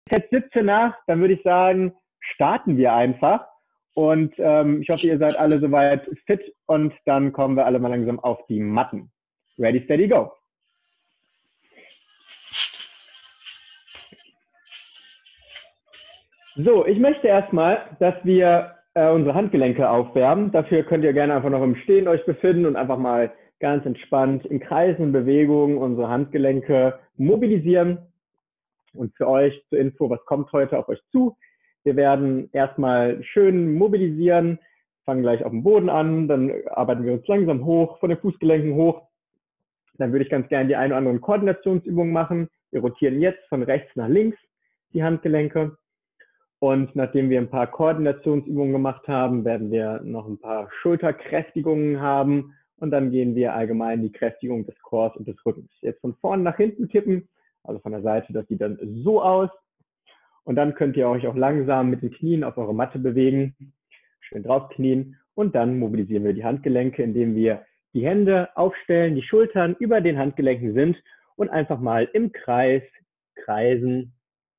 Jetzt 17 nach, dann würde ich sagen, starten wir einfach. Und ich hoffe, ihr seid alle soweit fit und dann kommen wir alle mal langsam auf die Matten. Ready, steady, go. So, ich möchte erstmal, dass wir unsere Handgelenke aufwärmen. Dafür könnt ihr gerne einfach noch im Stehen euch befinden und einfach mal ganz entspannt in Kreisen und Bewegungen unsere Handgelenke mobilisieren. Und für euch zur Info, was kommt heute auf euch zu? Wir werden erstmal schön mobilisieren, fangen gleich auf dem Boden an, dann arbeiten wir uns langsam hoch, von den Fußgelenken hoch. Dann würde ich ganz gerne die ein oder anderen Koordinationsübungen machen. Wir rotieren jetzt von rechts nach links die Handgelenke. Und nachdem wir ein paar Koordinationsübungen gemacht haben, werden wir noch ein paar Schulterkräftigungen haben. Und dann gehen wir allgemein die Kräftigung des Chors und des Rückens. Jetzt von vorne nach hinten kippen, also von der Seite, das sieht dann so aus. Und dann könnt ihr euch auch langsam mit den Knien auf eure Matte bewegen. Schön draufknien. Und dann mobilisieren wir die Handgelenke, indem wir die Hände aufstellen, die Schultern über den Handgelenken sind und einfach mal im Kreis kreisen.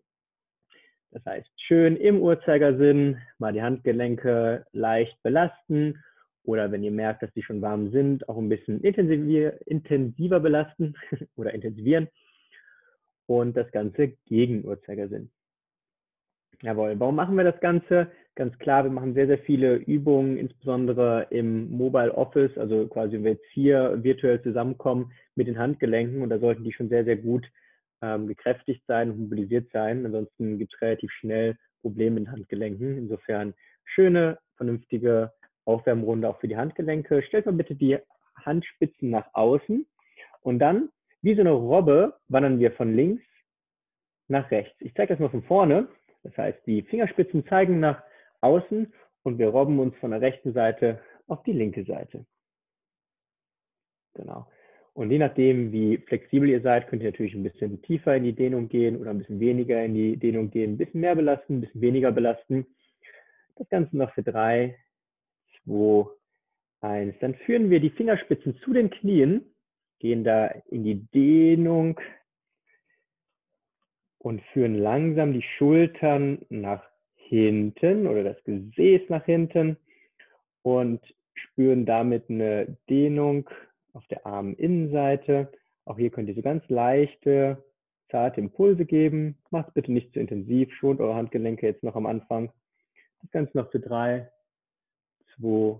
Das heißt, schön im Uhrzeigersinn mal die Handgelenke leicht belasten oder wenn ihr merkt, dass die schon warm sind, auch ein bisschen intensiver belasten oder intensivieren und das Ganze gegen Uhrzeigersinn. Jawohl, warum machen wir das Ganze? Ganz klar, wir machen sehr, sehr viele Übungen, insbesondere im Mobile Office, also quasi wenn wir jetzt hier virtuell zusammenkommen mit den Handgelenken und da sollten die schon sehr, sehr gut gekräftigt sein und mobilisiert sein. Ansonsten gibt es relativ schnell Probleme mit den Handgelenken. Insofern schöne, vernünftige Aufwärmrunde auch für die Handgelenke. Stellt mal bitte die Handspitzen nach außen und dann, wie so eine Robbe, wandern wir von links nach rechts. Ich zeige das mal von vorne. Das heißt, die Fingerspitzen zeigen nach außen und wir robben uns von der rechten Seite auf die linke Seite. Genau. Und je nachdem, wie flexibel ihr seid, könnt ihr natürlich ein bisschen tiefer in die Dehnung gehen oder ein bisschen weniger in die Dehnung gehen, ein bisschen mehr belasten, ein bisschen weniger belasten. Das Ganze noch für 3, 2, 1. Dann führen wir die Fingerspitzen zu den Knien, gehen da in die Dehnung und führen langsam die Schultern nach hinten oder das Gesäß nach hinten und spüren damit eine Dehnung auf der Arminnenseite. Auch hier könnt ihr so ganz leichte, zarte Impulse geben. Macht es bitte nicht zu intensiv, schont eure Handgelenke jetzt noch am Anfang. Das Ganze noch für 3, 2,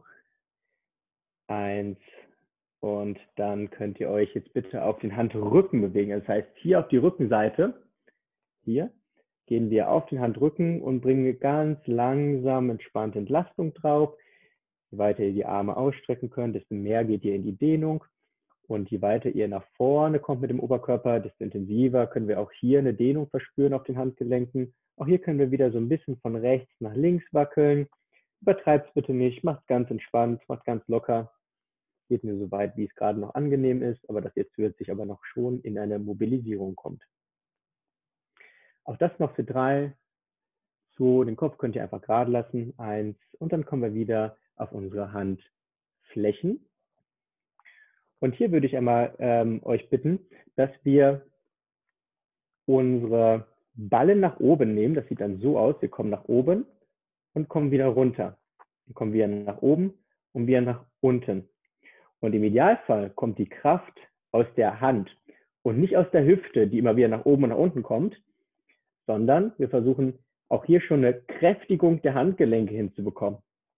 1. Und dann könnt ihr euch jetzt bitte auf den Handrücken bewegen. Das heißt, hier auf die Rückenseite, hier, gehen wir auf den Handrücken und bringen ganz langsam entspannte Entlastung drauf. Je weiter ihr die Arme ausstrecken könnt, desto mehr geht ihr in die Dehnung. Und je weiter ihr nach vorne kommt mit dem Oberkörper, desto intensiver können wir auch hier eine Dehnung verspüren auf den Handgelenken. Auch hier können wir wieder so ein bisschen von rechts nach links wackeln. Übertreibt es bitte nicht, macht es ganz entspannt, macht ganz locker. Geht nur so weit, wie es gerade noch angenehm ist, aber das jetzt wird sich aber noch schon in eine Mobilisierung kommt. Auch das noch für 3. So, den Kopf könnt ihr einfach gerade lassen. 1. Und dann kommen wir wieder auf unsere Handflächen. Und hier würde ich einmal euch bitten, dass wir unsere Ballen nach oben nehmen. Das sieht dann so aus. Wir kommen nach oben und kommen wieder runter. Wir kommen wieder nach oben und wieder nach unten. Und im Idealfall kommt die Kraft aus der Hand und nicht aus der Hüfte, die immer wieder nach oben und nach unten kommt, sondern wir versuchen auch hier schon eine Kräftigung der Handgelenke hinzubekommen.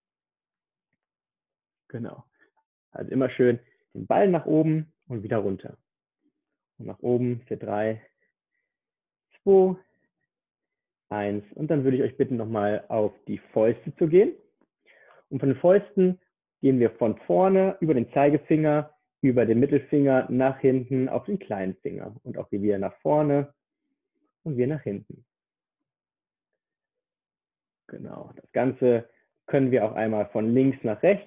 Genau. Also immer schön den Ball nach oben und wieder runter. Und nach oben für 3, 2, 1. Und dann würde ich euch bitten, nochmal auf die Fäuste zu gehen. Und von den Fäusten gehen wir von vorne über den Zeigefinger, über den Mittelfinger nach hinten auf den kleinen Finger. Und auch hier wieder nach vorne und wieder nach hinten. Genau. Das Ganze können wir auch einmal von links nach rechts.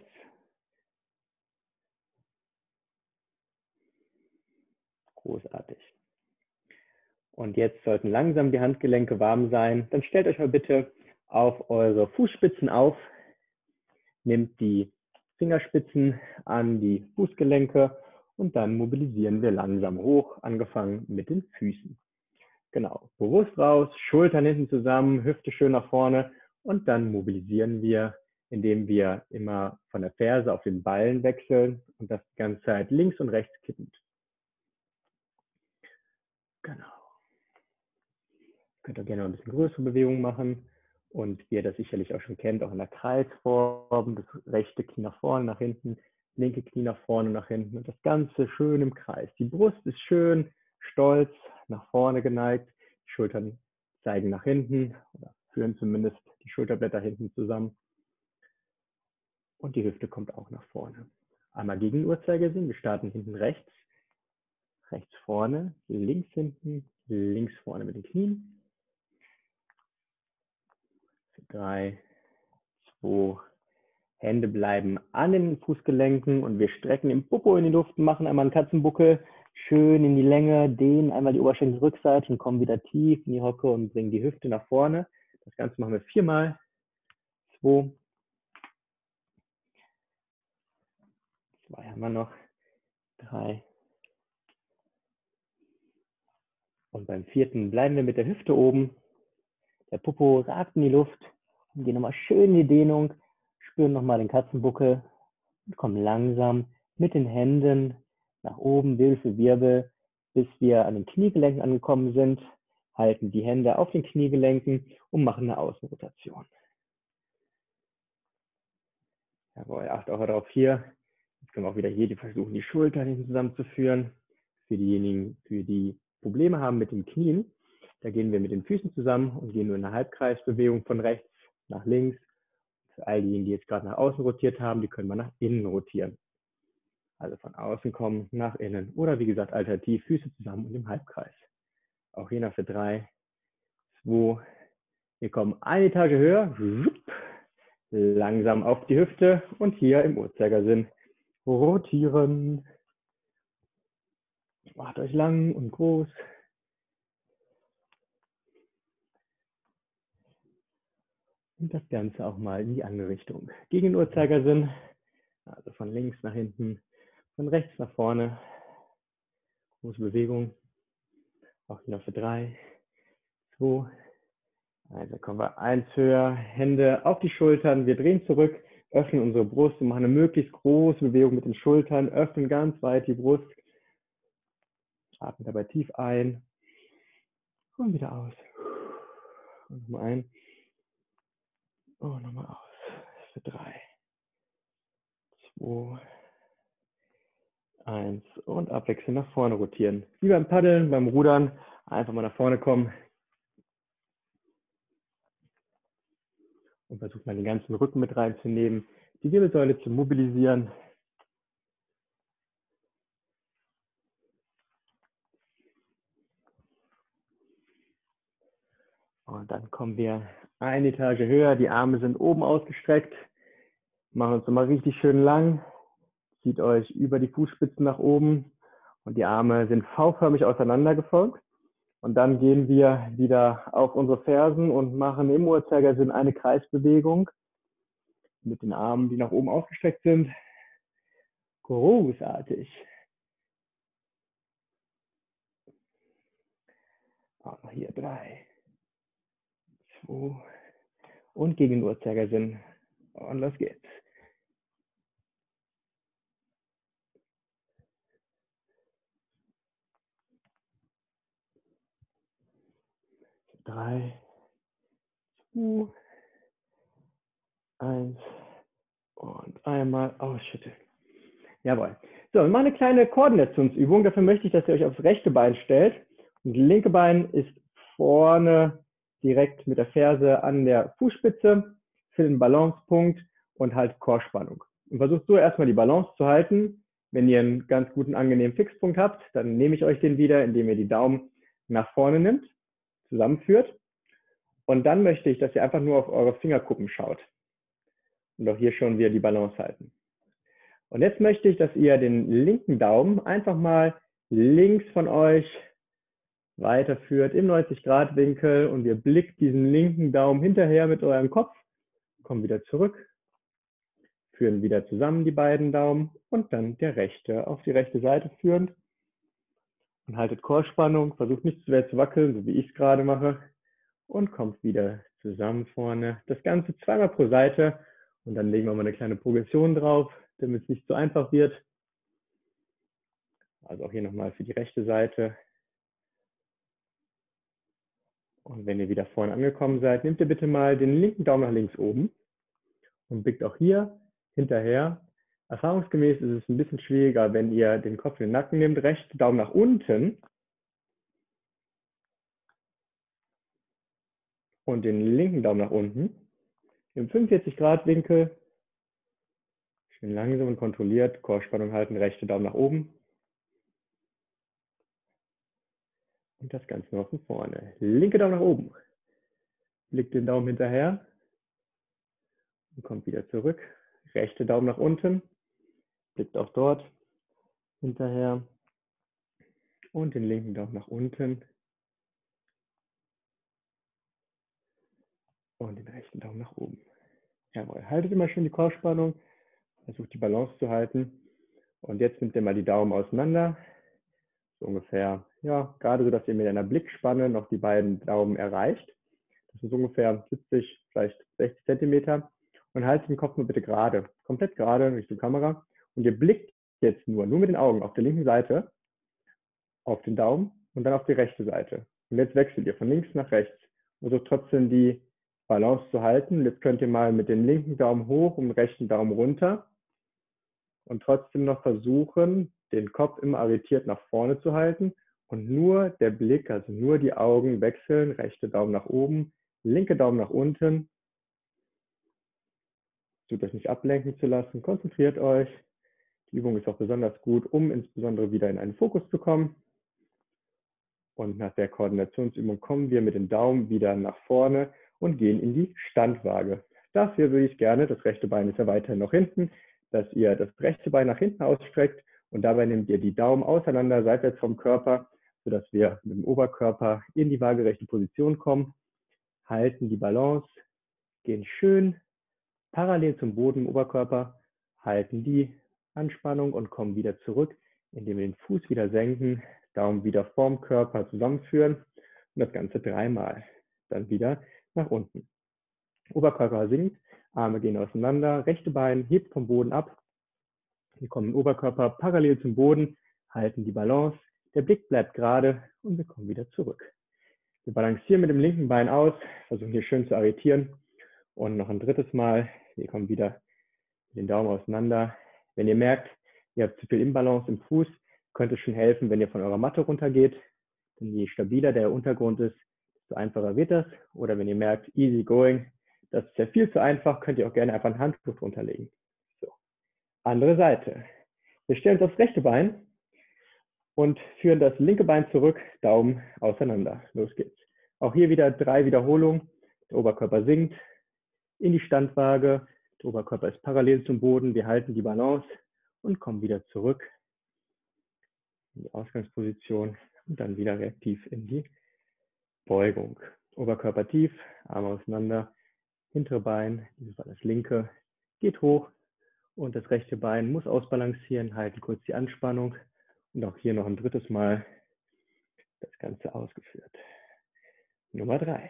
Großartig. Und jetzt sollten langsam die Handgelenke warm sein. Dann stellt euch mal bitte auf eure Fußspitzen auf. Nehmt die Fingerspitzen an die Fußgelenke und dann mobilisieren wir langsam hoch, angefangen mit den Füßen. Genau, bewusst raus, Schultern hinten zusammen, Hüfte schön nach vorne und dann mobilisieren wir, indem wir immer von der Ferse auf den Ballen wechseln und das die ganze Zeit links und rechts kippend. Genau. Könnt ihr gerne ein bisschen größere Bewegungen machen und wie ihr das sicherlich auch schon kennt, auch in der Kreisform, das rechte Knie nach vorne, nach hinten, linke Knie nach vorne, nach hinten und das Ganze schön im Kreis. Die Brust ist schön stolz nach vorne geneigt, die Schultern zeigen nach hinten oder führen zumindest die Schulterblätter hinten zusammen und die Hüfte kommt auch nach vorne. Einmal gegen den Uhrzeigersinn, wir starten hinten rechts, rechts vorne, links hinten, links vorne mit den Knien. 3, 2, Hände bleiben an den Fußgelenken und wir strecken den Popo in die Luft, machen einmal einen Katzenbuckel, schön in die Länge, dehnen einmal die Oberschenkelrückseite und kommen wieder tief in die Hocke und bringen die Hüfte nach vorne. Das Ganze machen wir 4-mal. 2, 2 haben wir noch, 3 und beim 4. bleiben wir mit der Hüfte oben. Der Popo ragt in die Luft und gehen nochmal schön in die Dehnung, spüren nochmal den Katzenbuckel und kommen langsam mit den Händen nach oben, Wirbel für Wirbel, bis wir an den Kniegelenken angekommen sind, halten die Hände auf den Kniegelenken und machen eine Außenrotation. Jawohl, acht auch darauf hier. Jetzt können wir auch wieder hier versuchen, die Schultern hinten zusammenzuführen. Für diejenigen, die Probleme haben mit den Knien, da gehen wir mit den Füßen zusammen und gehen nur in eine Halbkreisbewegung von rechts nach links. Für all diejenigen, die jetzt gerade nach außen rotiert haben, die können wir nach innen rotieren. Also von außen kommen, nach innen. Oder wie gesagt, alternativ Füße zusammen und im Halbkreis. Auch hier noch für 3, 2, wir kommen eine Etage höher, langsam auf die Hüfte und hier im Uhrzeigersinn rotieren. Macht euch lang und groß. Und das Ganze auch mal in die andere Richtung. Gegen den Uhrzeigersinn, also von links nach hinten, von rechts nach vorne. Große Bewegung. Auch hier noch für 3, 2, also kommen wir 1 höher, Hände auf die Schultern, wir drehen zurück, öffnen unsere Brust und machen eine möglichst große Bewegung mit den Schultern, öffnen ganz weit die Brust, atmen dabei tief ein und wieder aus. Und nochmal ein und nochmal aus. Für 3, 2, 1 und abwechselnd nach vorne rotieren. Wie beim Paddeln, beim Rudern, einfach mal nach vorne kommen. Und versucht mal den ganzen Rücken mit reinzunehmen, die Wirbelsäule zu mobilisieren. Und dann kommen wir eine Etage höher, die Arme sind oben ausgestreckt, machen uns nochmal richtig schön lang, zieht euch über die Fußspitzen nach oben und die Arme sind V-förmig auseinandergefolgt. Und dann gehen wir wieder auf unsere Fersen und machen im Uhrzeigersinn eine Kreisbewegung mit den Armen, die nach oben ausgestreckt sind. Großartig. Auch noch hier 3, 2 und gegen den Uhrzeigersinn. Und los geht's. 3, 2, 1 und einmal ausschütteln. Jawohl. So, wir machen eine kleine Koordinationsübung. Dafür möchte ich, dass ihr euch aufs rechte Bein stellt. Und das linke Bein ist vorne direkt mit der Ferse an der Fußspitze für den Balancepunkt und halt Core-Spannung. Und versucht so erstmal die Balance zu halten. Wenn ihr einen ganz guten, angenehmen Fixpunkt habt, dann nehme ich euch den wieder, indem ihr die Daumen nach vorne nimmt, zusammenführt. Und dann möchte ich, dass ihr einfach nur auf eure Fingerkuppen schaut. Und auch hier schon wieder die Balance halten. Und jetzt möchte ich, dass ihr den linken Daumen einfach mal links von euch weiterführt im 90-Grad-Winkel und ihr blickt diesen linken Daumen hinterher mit eurem Kopf, kommen wieder zurück, führen wieder zusammen die beiden Daumen und dann der rechte auf die rechte Seite führend Und haltet Core-Spannung, versucht nicht zu sehr zu wackeln, so wie ich es gerade mache. Und kommt wieder zusammen vorne. Das Ganze zweimal pro Seite. Und dann legen wir mal eine kleine Progression drauf, damit es nicht zu einfach wird. Also auch hier nochmal für die rechte Seite. Und wenn ihr wieder vorne angekommen seid, nehmt ihr bitte mal den linken Daumen nach links oben und blickt auch hier hinterher. Erfahrungsgemäß ist es ein bisschen schwieriger, wenn ihr den Kopf in den Nacken nehmt, rechten Daumen nach unten und den linken Daumen nach unten. Im 45-Grad-Winkel, schön langsam und kontrolliert, Core-Spannung halten, rechte Daumen nach oben. Und das Ganze noch von vorne. Linke Daumen nach oben. Blickt den Daumen hinterher und kommt wieder zurück. Rechte Daumen nach unten. Blickt auch dort hinterher. Und den linken Daumen nach unten. Und den rechten Daumen nach oben. Jawohl. Haltet immer schön die Core-Spannung. Versucht die Balance zu halten. Und jetzt nehmt ihr mal die Daumen auseinander. So ungefähr, ja, gerade so, dass ihr mit einer Blickspanne noch die beiden Daumen erreicht. Das ist ungefähr 70, vielleicht 60 Zentimeter. Und haltet den Kopf nur bitte gerade, komplett gerade Richtung Kamera. Und ihr blickt jetzt nur mit den Augen auf der linken Seite auf den Daumen und dann auf die rechte Seite. Und jetzt wechselt ihr von links nach rechts. Versucht trotzdem die Balance zu halten. Jetzt könnt ihr mal mit dem linken Daumen hoch und dem rechten Daumen runter und trotzdem noch versuchen, den Kopf immer arretiert nach vorne zu halten und nur der Blick, also nur die Augen wechseln, rechte Daumen nach oben, linke Daumen nach unten. Versucht euch nicht ablenken zu lassen, konzentriert euch. Die Übung ist auch besonders gut, um insbesondere wieder in einen Fokus zu kommen. Und nach der Koordinationsübung kommen wir mit den Daumen wieder nach vorne und gehen in die Standwaage. Dafür würde ich gerne, das rechte Bein ist ja weiterhin noch hinten, dass ihr das rechte Bein nach hinten ausstreckt und dabei nehmt ihr die Daumen auseinander, seitwärts vom Körper, sodass wir mit dem Oberkörper in die waagerechte Position kommen, halten die Balance, gehen schön parallel zum Boden im Oberkörper, halten die Anspannung und kommen wieder zurück, indem wir den Fuß wieder senken, Daumen wieder vorm Körper zusammenführen und das Ganze dreimal. Dann wieder nach unten. Oberkörper sinkt, Arme gehen auseinander, rechte Bein hebt vom Boden ab. Wir kommen im Oberkörper parallel zum Boden, halten die Balance, der Blick bleibt gerade und wir kommen wieder zurück. Wir balancieren mit dem linken Bein aus, versuchen hier schön zu arretieren und noch ein drittes Mal. Wir kommen wieder mit den Daumen auseinander. Wenn ihr merkt, ihr habt zu viel Imbalance im Fuß, könnte es schon helfen, wenn ihr von eurer Matte runtergeht. Denn je stabiler der Untergrund ist, desto einfacher wird das. Oder wenn ihr merkt, easy going, das ist ja viel zu einfach, könnt ihr auch gerne einfach ein Handtuch drunter legen. So. Andere Seite. Wir stellen uns aufs rechte Bein und führen das linke Bein zurück, Daumen auseinander. Los geht's. Auch hier wieder 3 Wiederholungen. Der Oberkörper sinkt in die Standwaage. Der Oberkörper ist parallel zum Boden. Wir halten die Balance und kommen wieder zurück in die Ausgangsposition und dann wieder reaktiv in die Beugung. Oberkörper tief, Arme auseinander, hintere Bein, dieses Fall das linke, geht hoch und das rechte Bein muss ausbalancieren, halten kurz die Anspannung und auch hier noch ein drittes Mal das Ganze ausgeführt. Nummer 3.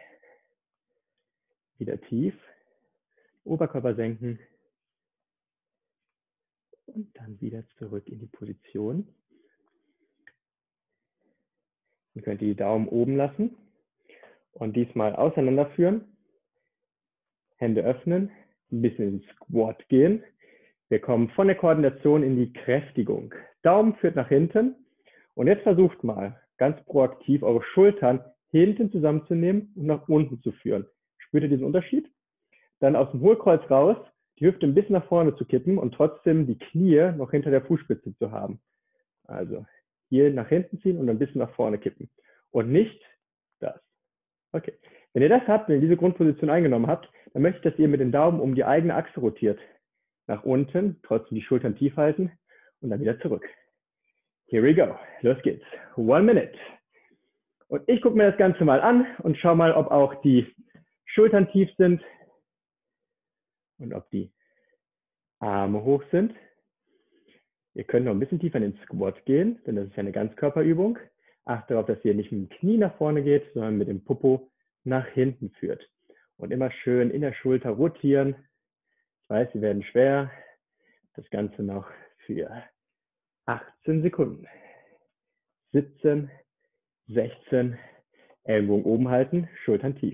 Wieder tief, Oberkörper senken und dann wieder zurück in die Position. Dann könnt ihr die Daumen oben lassen und diesmal auseinanderführen. Hände öffnen, ein bisschen in den Squat gehen. Wir kommen von der Koordination in die Kräftigung. Daumen führt nach hinten und jetzt versucht mal ganz proaktiv eure Schultern hinten zusammenzunehmen und nach unten zu führen. Spürt ihr diesen Unterschied? Dann aus dem Hohlkreuz raus, die Hüfte ein bisschen nach vorne zu kippen und trotzdem die Knie noch hinter der Fußspitze zu haben. Also hier nach hinten ziehen und ein bisschen nach vorne kippen. Und nicht das. Okay. Wenn ihr das habt, wenn ihr diese Grundposition eingenommen habt, dann möchte ich, dass ihr mit den Daumen um die eigene Achse rotiert. Nach unten, trotzdem die Schultern tief halten und dann wieder zurück. Here we go. Los geht's. 1 minute. Und ich gucke mir das Ganze mal an und schaue mal, ob auch die Schultern tief sind und ob die Arme hoch sind. Ihr könnt noch ein bisschen tiefer in den Squat gehen, denn das ist ja eine Ganzkörperübung. Achte darauf, dass ihr nicht mit dem Knie nach vorne geht, sondern mit dem Popo nach hinten führt. Und immer schön in der Schulter rotieren. Ich weiß, sie werden schwer. Das Ganze noch für 18 Sekunden. 17, 16, Ellenbogen oben halten, Schultern tief.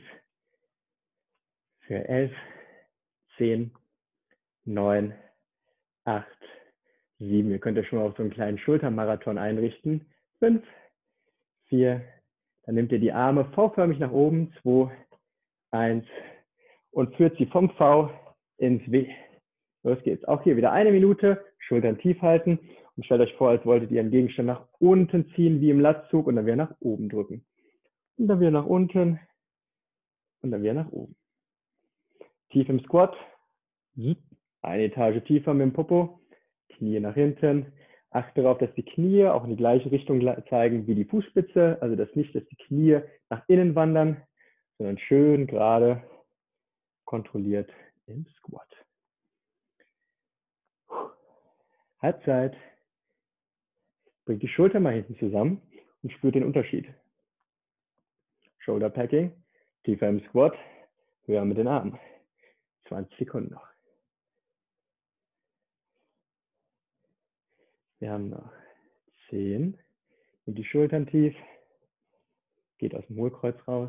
Für 11, 10, 9, 8, 7. Ihr könnt ja schon mal auf so einen kleinen Schultermarathon einrichten. 5, 4, dann nehmt ihr die Arme V-förmig nach oben. 2, 1 und führt sie vom V ins W. Los geht's. Auch hier wieder 1 Minute, Schultern tief halten und stellt euch vor, als wolltet ihr einen Gegenstand nach unten ziehen, wie im Latzug, und dann wieder nach oben drücken. Und dann wieder nach unten und dann wieder nach oben. Tief im Squat, eine Etage tiefer mit dem Popo, Knie nach hinten. Achte darauf, dass die Knie auch in die gleiche Richtung zeigen wie die Fußspitze, also dass nicht, dass die Knie nach innen wandern, sondern schön gerade kontrolliert im Squat. Halbzeit. Bringt die Schulter mal hinten zusammen und spürt den Unterschied. Shoulder Packing, tiefer im Squat, höher mit den Armen. 20 Sekunden noch. Wir haben noch 10. Nehmt die Schultern tief. Geht aus dem Hohlkreuz raus.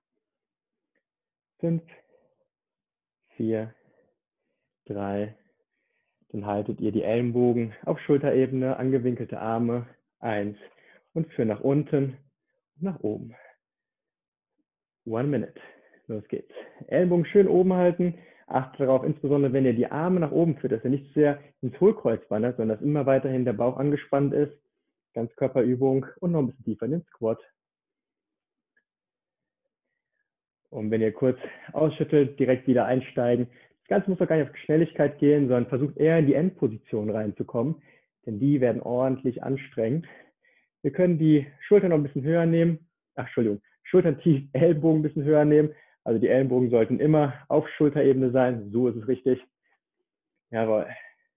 5, 4, 3. Dann haltet ihr die Ellenbogen auf Schulterebene, angewinkelte Arme. 1. Und führt nach unten und nach oben. 1 minute. Los geht's. Ellenbogen schön oben halten. Achtet darauf, insbesondere wenn ihr die Arme nach oben führt, dass ihr nicht sehr ins Hohlkreuz wandert, sondern dass immer weiterhin der Bauch angespannt ist. Ganzkörperübung und noch ein bisschen tiefer in den Squat. Und wenn ihr kurz ausschüttelt, direkt wieder einsteigen. Das Ganze muss doch gar nicht auf Schnelligkeit gehen, sondern versucht eher in die Endposition reinzukommen, denn die werden ordentlich anstrengend. Wir können die Schultern noch ein bisschen höher nehmen. Schultern tief, Ellbogen ein bisschen höher nehmen. Also die Ellenbogen sollten immer auf Schulterebene sein. So ist es richtig. Jawohl.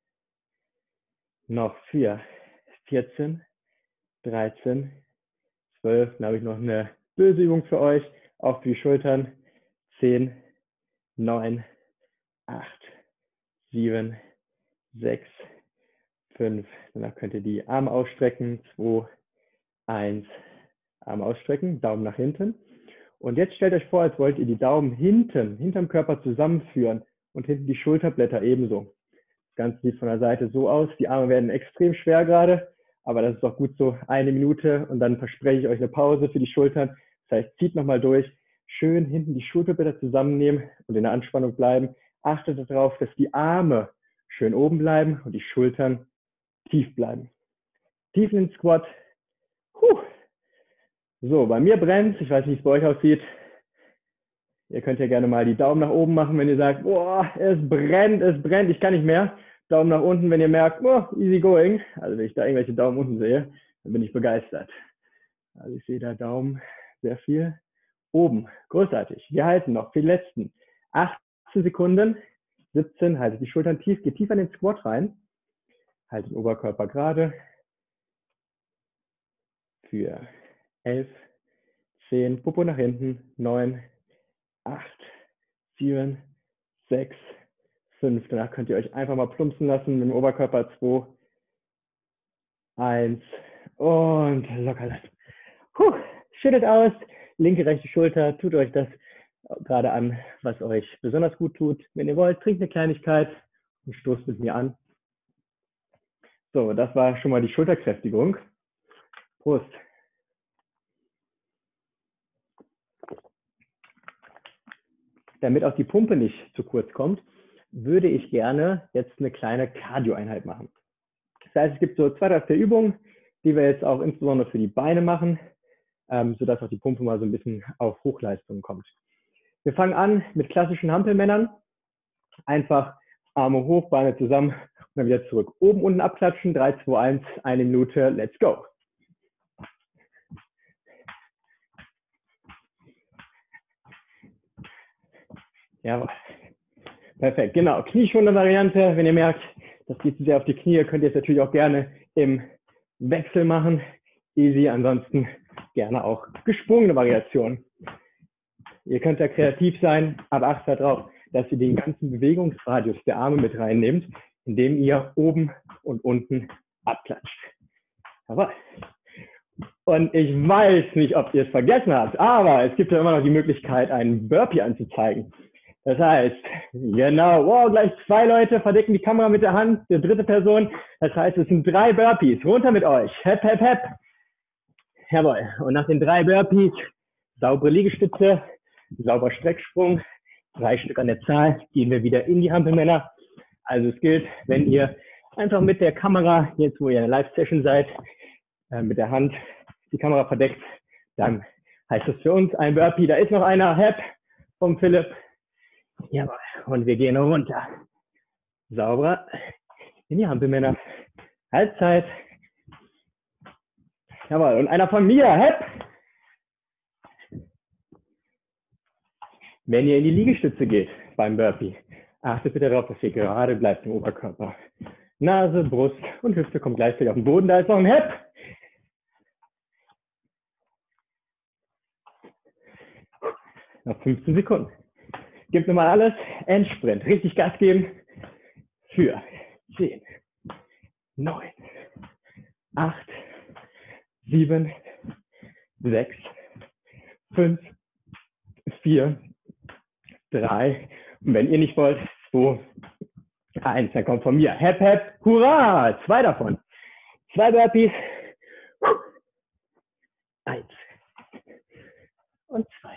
Noch 4, 14, 13, 12. Dann habe ich noch eine böse Übung für euch. Auch für die Schultern. 10, 9, 8, 7, 6, 5. Danach könnt ihr die Arme ausstrecken. 2, 1. Arme ausstrecken, Daumen nach hinten. Und jetzt stellt euch vor, als wollt ihr die Daumen hinterm Körper zusammenführen und hinten die Schulterblätter ebenso. Das Ganze sieht von der Seite so aus. Die Arme werden extrem schwer gerade, aber das ist auch gut so. 1 Minute und dann verspreche ich euch eine Pause für die Schultern. Das heißt, zieht nochmal durch. Schön hinten die Schulterblätter zusammennehmen und in der Anspannung bleiben. Achtet darauf, dass die Arme schön oben bleiben und die Schultern tief bleiben. Tief in den Squat. So, bei mir brennt. Ich weiß nicht, wie es bei euch aussieht. Ihr könnt ja gerne mal die Daumen nach oben machen, wenn ihr sagt, boah, es brennt, ich kann nicht mehr. Daumen nach unten, wenn ihr merkt, boah, easy going. Also wenn ich da irgendwelche Daumen unten sehe, dann bin ich begeistert. Also ich sehe da Daumen sehr viel oben. Großartig. Wir halten noch für die letzten 18 Sekunden. 17, haltet die Schultern tief, geht tief in den Squat rein. Haltet den Oberkörper gerade. Für 11, 10, Popo nach hinten, 9, 8, 7, 6, 5. Danach könnt ihr euch einfach mal plumpsen lassen mit dem Oberkörper. 2, 1 und locker lassen. Schüttet aus, linke, rechte Schulter, tut euch das gerade an, was euch besonders gut tut. Wenn ihr wollt, trinkt eine Kleinigkeit und stoßt mit mir an. So, das war schon mal die Schulterkräftigung. Prost. Damit auch die Pumpe nicht zu kurz kommt, würde ich gerne jetzt eine kleine Cardio-Einheit machen. Das heißt, es gibt so 2, 3, 4 Übungen, die wir jetzt auch insbesondere für die Beine machen, sodass auch die Pumpe mal so ein bisschen auf Hochleistung kommt. Wir fangen an mit klassischen Hampelmännern. Einfach Arme hoch, Beine zusammen und dann wieder zurück. Oben, unten abklatschen, 3, 2, 1, 1 Minute, let's go. Jawohl. Perfekt, genau. Knieschonende Variante. Wenn ihr merkt, das geht zu sehr auf die Knie, könnt ihr es natürlich auch gerne im Wechsel machen. Easy, ansonsten gerne auch gesprungene Variationen. Ihr könnt da kreativ sein, aber achtet darauf, dass ihr den ganzen Bewegungsradius der Arme mit reinnehmt, indem ihr oben und unten abklatscht. Jawohl. Und ich weiß nicht, ob ihr es vergessen habt, aber es gibt ja immer noch die Möglichkeit, einen Burpee anzuzeigen. Das heißt, genau, wow, gleich 2 Leute verdecken die Kamera mit der Hand, der dritte Person. Das heißt, es sind 3 Burpees. Runter mit euch. Hep, hep, hep. Jawohl. Und nach den 3 Burpees, saubere Liegestütze, sauberer Strecksprung, 3 Stück an der Zahl, gehen wir wieder in die Hampelmänner. Also es gilt, wenn ihr einfach mit der Kamera, jetzt wo ihr in der Live-Session seid, mit der Hand die Kamera verdeckt, dann heißt das für uns ein Burpee. Da ist noch einer, Hep, vom Philipp. Jawohl. Und wir gehen runter. Sauberer in die Hampelmänner. Halbzeit. Jawohl. Und einer von mir, Hep. Wenn ihr in die Liegestütze geht beim Burpee, achtet bitte darauf, dass ihr gerade bleibt im Oberkörper. Nase, Brust und Hüfte kommt gleichzeitig auf den Boden. Da ist noch ein Hep. Noch 15 Sekunden. Gebt nochmal alles. Endsprint. Richtig Gas geben. Für 10, 9, 8, 7, 6, 5, 4, 3. Und wenn ihr nicht wollt, 2, 1. Dann kommt von mir. Hep, hep, hurra! 2 davon. 2 Burpees. 1 und 2.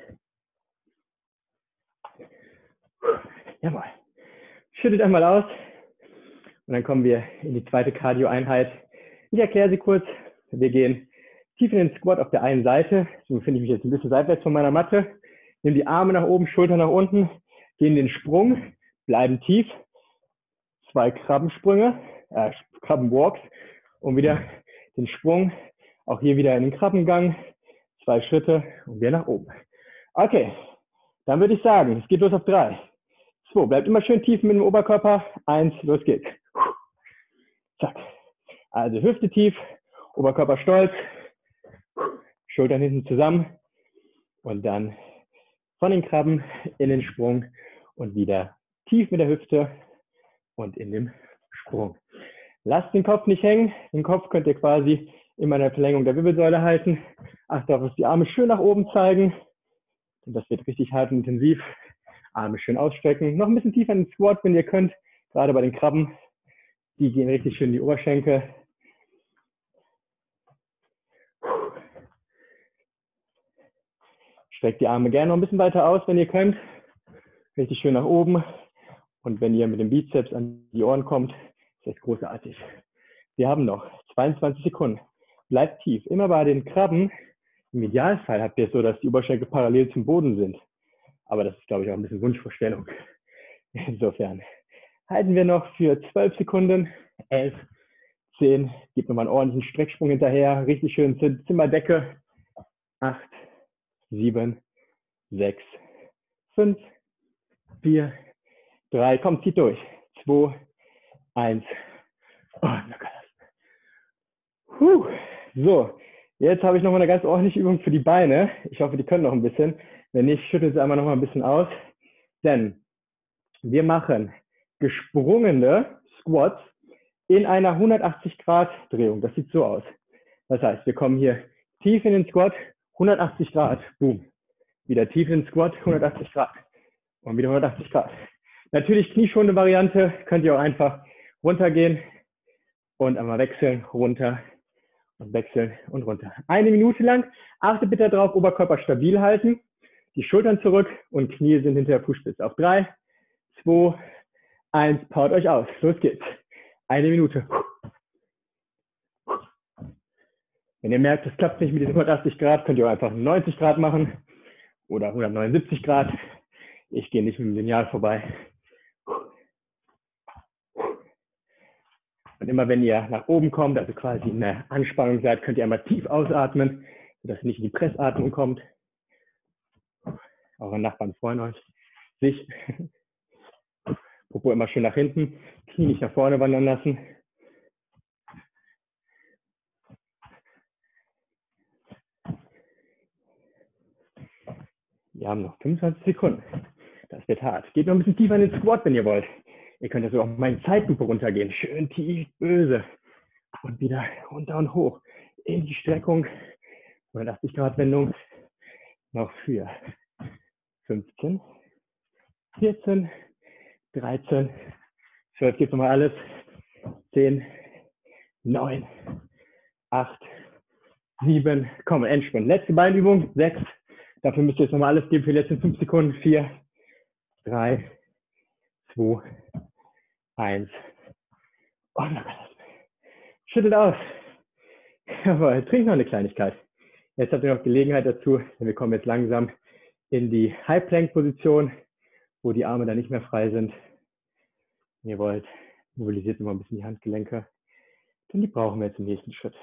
Jawohl. Schüttet einmal aus. Und dann kommen wir in die zweite Cardio-Einheit. Ich erkläre sie kurz. Wir gehen tief in den Squat auf der einen Seite. So befinde ich mich jetzt ein bisschen seitwärts von meiner Matte. Nehmen die Arme nach oben, Schultern nach unten. Gehen den Sprung, bleiben tief. 2 Krabbensprünge, Krabbenwalks. Und wieder den Sprung. Auch hier wieder in den Krabbengang. 2 Schritte und wieder nach oben. Okay, dann würde ich sagen, es geht los auf 3. 2, bleibt immer schön tief mit dem Oberkörper. 1, los geht's. Zack. Also Hüfte tief, Oberkörper stolz, Schultern hinten zusammen und dann von den Krabben in den Sprung und wieder tief mit der Hüfte und in den Sprung. Lasst den Kopf nicht hängen. Den Kopf könnt ihr quasi immer in der Verlängerung der Wirbelsäule halten. Achtet darauf, dass die Arme schön nach oben zeigen. Und das wird richtig hart und intensiv. Arme schön ausstrecken. Noch ein bisschen tiefer in den Squat, wenn ihr könnt. Gerade bei den Krabben. Die gehen richtig schön in die Oberschenkel. Streckt die Arme gerne noch ein bisschen weiter aus, wenn ihr könnt. Richtig schön nach oben. Und wenn ihr mit dem Bizeps an die Ohren kommt, ist das großartig. Wir haben noch 22 Sekunden. Bleibt tief. Immer bei den Krabben. Im Idealfall habt ihr es so, dass die Oberschenkel parallel zum Boden sind. Aber das ist, glaube ich, auch ein bisschen Wunschvorstellung. Insofern halten wir noch für 12 Sekunden. 11, 10. Gebt nochmal einen ordentlichen Strecksprung hinterher. Richtig schön Zimmerdecke. 8, 7, 6, 5, 4, 3. Kommt, zieht durch. 2, 1. Oh, locker lassen. So, jetzt habe ich nochmal eine ganz ordentliche Übung für die Beine. Ich hoffe, die können noch ein bisschen. Wenn nicht, schütteln Sie einmal noch mal ein bisschen aus. Denn wir machen gesprungene Squats in einer 180-Grad-Drehung. Das sieht so aus. Das heißt, wir kommen hier tief in den Squat, 180 Grad, boom. Wieder tief in den Squat, 180 Grad. Und wieder 180 Grad. Natürlich knieschonende Variante, könnt ihr auch einfach runtergehen und einmal wechseln, runter und wechseln und runter. 1 Minute lang. Achtet bitte darauf, Oberkörper stabil halten. Die Schultern zurück und Knie sind hinter der Fußspitze. Auf 3, 2, 1, powert euch aus. Los geht's. 1 Minute. Wenn ihr merkt, es klappt nicht mit diesen 180 Grad, könnt ihr auch einfach 90 Grad machen oder 179 Grad. Ich gehe nicht mit dem Lineal vorbei. Und immer wenn ihr nach oben kommt, also quasi in der Anspannung seid, könnt ihr einmal tief ausatmen, sodass ihr nicht in die Pressatmung kommt. Eure Nachbarn freuen euch. Sich. Popo immer schön nach hinten. Knie nicht nach vorne wandern lassen. Wir haben noch 25 Sekunden. Das wird hart. Geht noch ein bisschen tiefer in den Squat, wenn ihr wollt. Ihr könnt ja so auch mal in Zeitlupe runtergehen. Schön tief, böse. Und wieder runter und hoch. In die Streckung. 180 Grad Wendung. Noch für 15, 14, 13, 12. Geht nochmal alles. 10, 9, 8, 7. Komm, Endspurt. Letzte Beinübung. 6. Dafür müsst ihr jetzt nochmal alles geben für die letzten 5 Sekunden. 4, 3, 2, 1. Und schüttelt aus. Jawohl, trinkt noch eine Kleinigkeit. Jetzt habt ihr noch Gelegenheit dazu. Wir kommen jetzt langsam in die High Plank Position, wo die Arme dann nicht mehr frei sind. Wenn ihr wollt, mobilisiert immer ein bisschen die Handgelenke. Denn die brauchen wir jetzt im nächsten Schritt.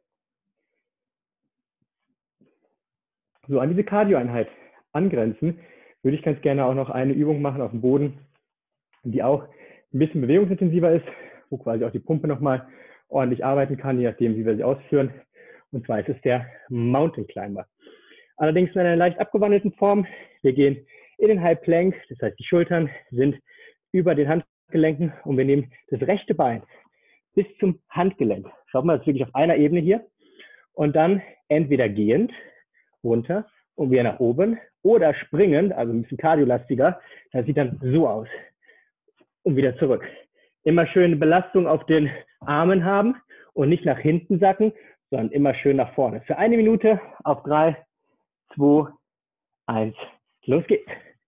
So, an diese Cardio-Einheit angrenzen, würde ich ganz gerne auch noch eine Übung machen auf dem Boden, die auch ein bisschen bewegungsintensiver ist, wo quasi auch die Pumpe nochmal ordentlich arbeiten kann, je nachdem, wie wir sie ausführen. Und zwar ist es der Mountain Climber. Allerdings in einer leicht abgewandelten Form. Wir gehen in den High Plank, das heißt, die Schultern sind über den Handgelenken und wir nehmen das rechte Bein bis zum Handgelenk. Schaut mal, das ist wirklich auf einer Ebene hier. Und dann entweder gehend runter und wieder nach oben oder springend, also ein bisschen kardiolastiger. Das sieht dann so aus. Und wieder zurück. Immer schön Belastung auf den Armen haben und nicht nach hinten sacken, sondern immer schön nach vorne. Für 1 Minute auf 3, 2, 1. Los geht's.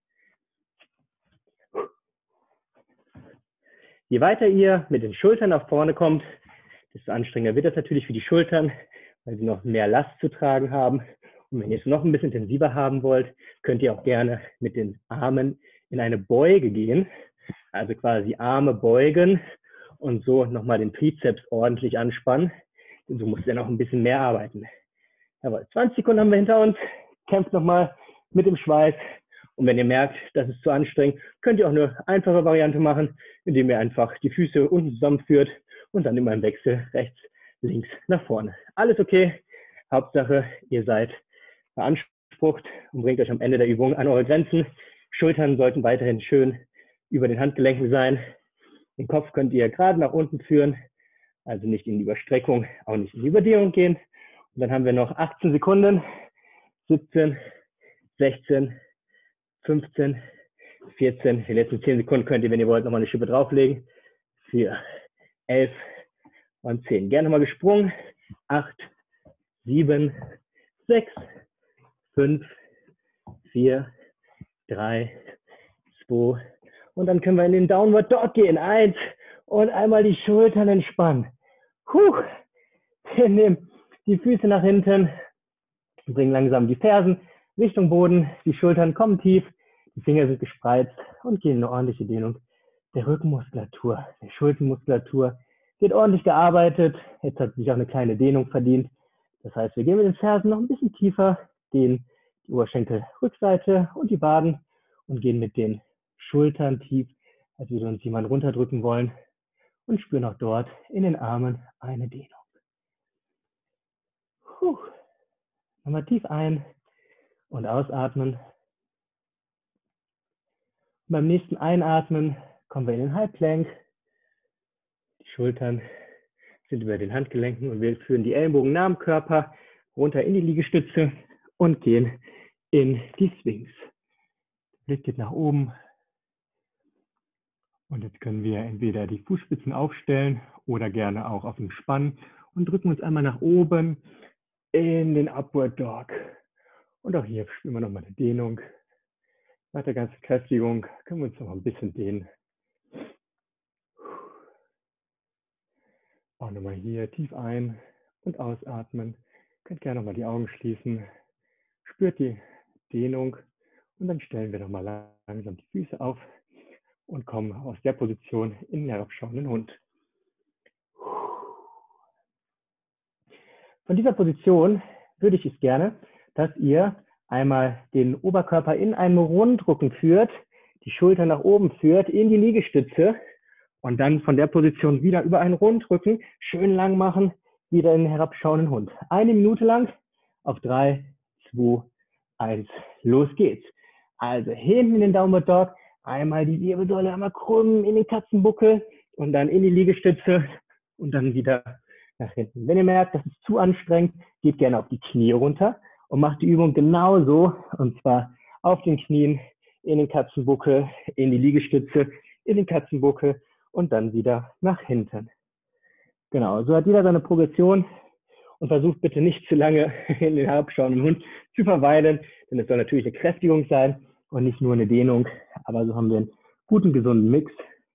Je weiter ihr mit den Schultern nach vorne kommt, desto anstrengender wird das natürlich für die Schultern, weil sie noch mehr Last zu tragen haben. Und wenn ihr es noch ein bisschen intensiver haben wollt, könnt ihr auch gerne mit den Armen in eine Beuge gehen. Also quasi Arme beugen und so nochmal den Trizeps ordentlich anspannen. Und so musst ihr noch ein bisschen mehr arbeiten. Jawohl, 20 Sekunden haben wir hinter uns. Kämpft nochmal mit dem Schweiß. Und wenn ihr merkt, das ist zu anstrengend, könnt ihr auch eine einfache Variante machen, indem ihr einfach die Füße unten zusammenführt und dann immer im Wechsel rechts, links, nach vorne. Alles okay. Hauptsache, ihr seid beansprucht und bringt euch am Ende der Übung an eure Grenzen. Schultern sollten weiterhin schön über den Handgelenken sein. Den Kopf könnt ihr gerade nach unten führen, also nicht in die Überstreckung, auch nicht in die Überdehnung gehen. Und dann haben wir noch 18 Sekunden, 17, 16, 15, 14. Die letzten 10 Sekunden könnt ihr, wenn ihr wollt, nochmal eine Schippe drauflegen. 4, 11 und 10. Gerne nochmal gesprungen. 8, 7, 6, 5, 4, 3, 2. Und dann können wir in den Downward Dog gehen. 1 und einmal die Schultern entspannen. Wir nehmen die Füße nach hinten, bringen langsam die Fersen Richtung Boden. Die Schultern kommen tief, die Finger sind gespreizt und gehen in eine ordentliche Dehnung der Rückenmuskulatur, der Schultermuskulatur. Wird ordentlich gearbeitet. Jetzt hat sich auch eine kleine Dehnung verdient. Das heißt, wir gehen mit den Fersen noch ein bisschen tiefer, dehnen die Oberschenkelrückseite und die Waden und gehen mit den Schultern tief, als würde uns jemand runterdrücken wollen und spüren auch dort in den Armen eine Dehnung. Nochmal tief ein und ausatmen. Und beim nächsten Einatmen kommen wir in den High Plank. Die Schultern sind über den Handgelenken und wir führen die Ellenbogen nah am Körper runter in die Liegestütze und gehen in die Swings. Der Blick geht nach oben. Und jetzt können wir entweder die Fußspitzen aufstellen oder gerne auch auf dem Spann und drücken uns einmal nach oben in den Upward Dog. Und auch hier spüren wir nochmal eine Dehnung. Nach der ganzen Kräftigung können wir uns noch ein bisschen dehnen. Auch nochmal hier tief ein- und ausatmen. Ihr könnt gerne nochmal die Augen schließen. Spürt die Dehnung und dann stellen wir nochmal langsam die Füße auf und kommen aus der Position in den herabschauenden Hund. Von dieser Position würde ich es gerne, dass ihr einmal den Oberkörper in einen Rundrücken führt, die Schultern nach oben führt, in die Liegestütze und dann von der Position wieder über einen Rundrücken schön lang machen, wieder in den herabschauenden Hund. 1 Minute lang auf 3, 2, 1. Los geht's. Also hinten in den Downward Dog, einmal die Wirbelsäule einmal krumm in den Katzenbuckel und dann in die Liegestütze und dann wieder nach hinten. Wenn ihr merkt, das ist zu anstrengend, geht gerne auf die Knie runter und macht die Übung genauso, und zwar auf den Knien, in den Katzenbuckel, in die Liegestütze, in den Katzenbuckel und dann wieder nach hinten. Genau, so hat jeder seine Progression und versucht bitte nicht zu lange in den herabschauenden Hund zu verweilen, denn es soll natürlich eine Kräftigung sein und nicht nur eine Dehnung, aber so haben wir einen guten, gesunden Mix.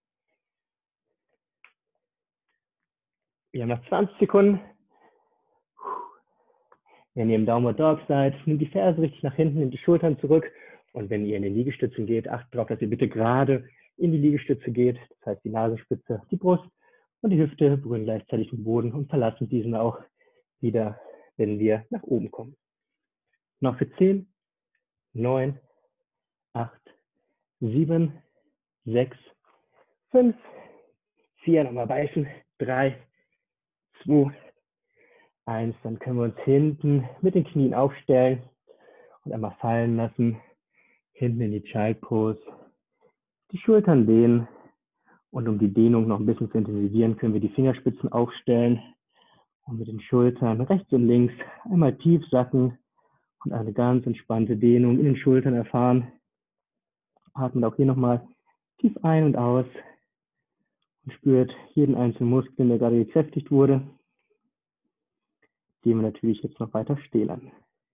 Wir haben noch 20 Sekunden. Wenn ihr im Downward Dog seid, nehmt die Ferse richtig nach hinten, nehmt die Schultern zurück. Und wenn ihr in den Liegestützen geht, achtet darauf, dass ihr bitte gerade in die Liegestütze geht. Das heißt, die Nasenspitze, die Brust und die Hüfte berühren gleichzeitig den Boden und verlassen diesen auch wieder, wenn wir nach oben kommen. Noch für 10, 9, 8, 7, 6, 5, 4, nochmal beißen, 3, 2, 1. Dann können wir uns hinten mit den Knien aufstellen und einmal fallen lassen, hinten in die Child Pose, die Schultern dehnen und um die Dehnung noch ein bisschen zu intensivieren, können wir die Fingerspitzen aufstellen und mit den Schultern rechts und links einmal tief sacken und eine ganz entspannte Dehnung in den Schultern erfahren. Atmet auch hier nochmal tief ein und aus und spürt jeden einzelnen Muskel, der gerade gekräftigt wurde, den wir natürlich jetzt noch weiter stählern.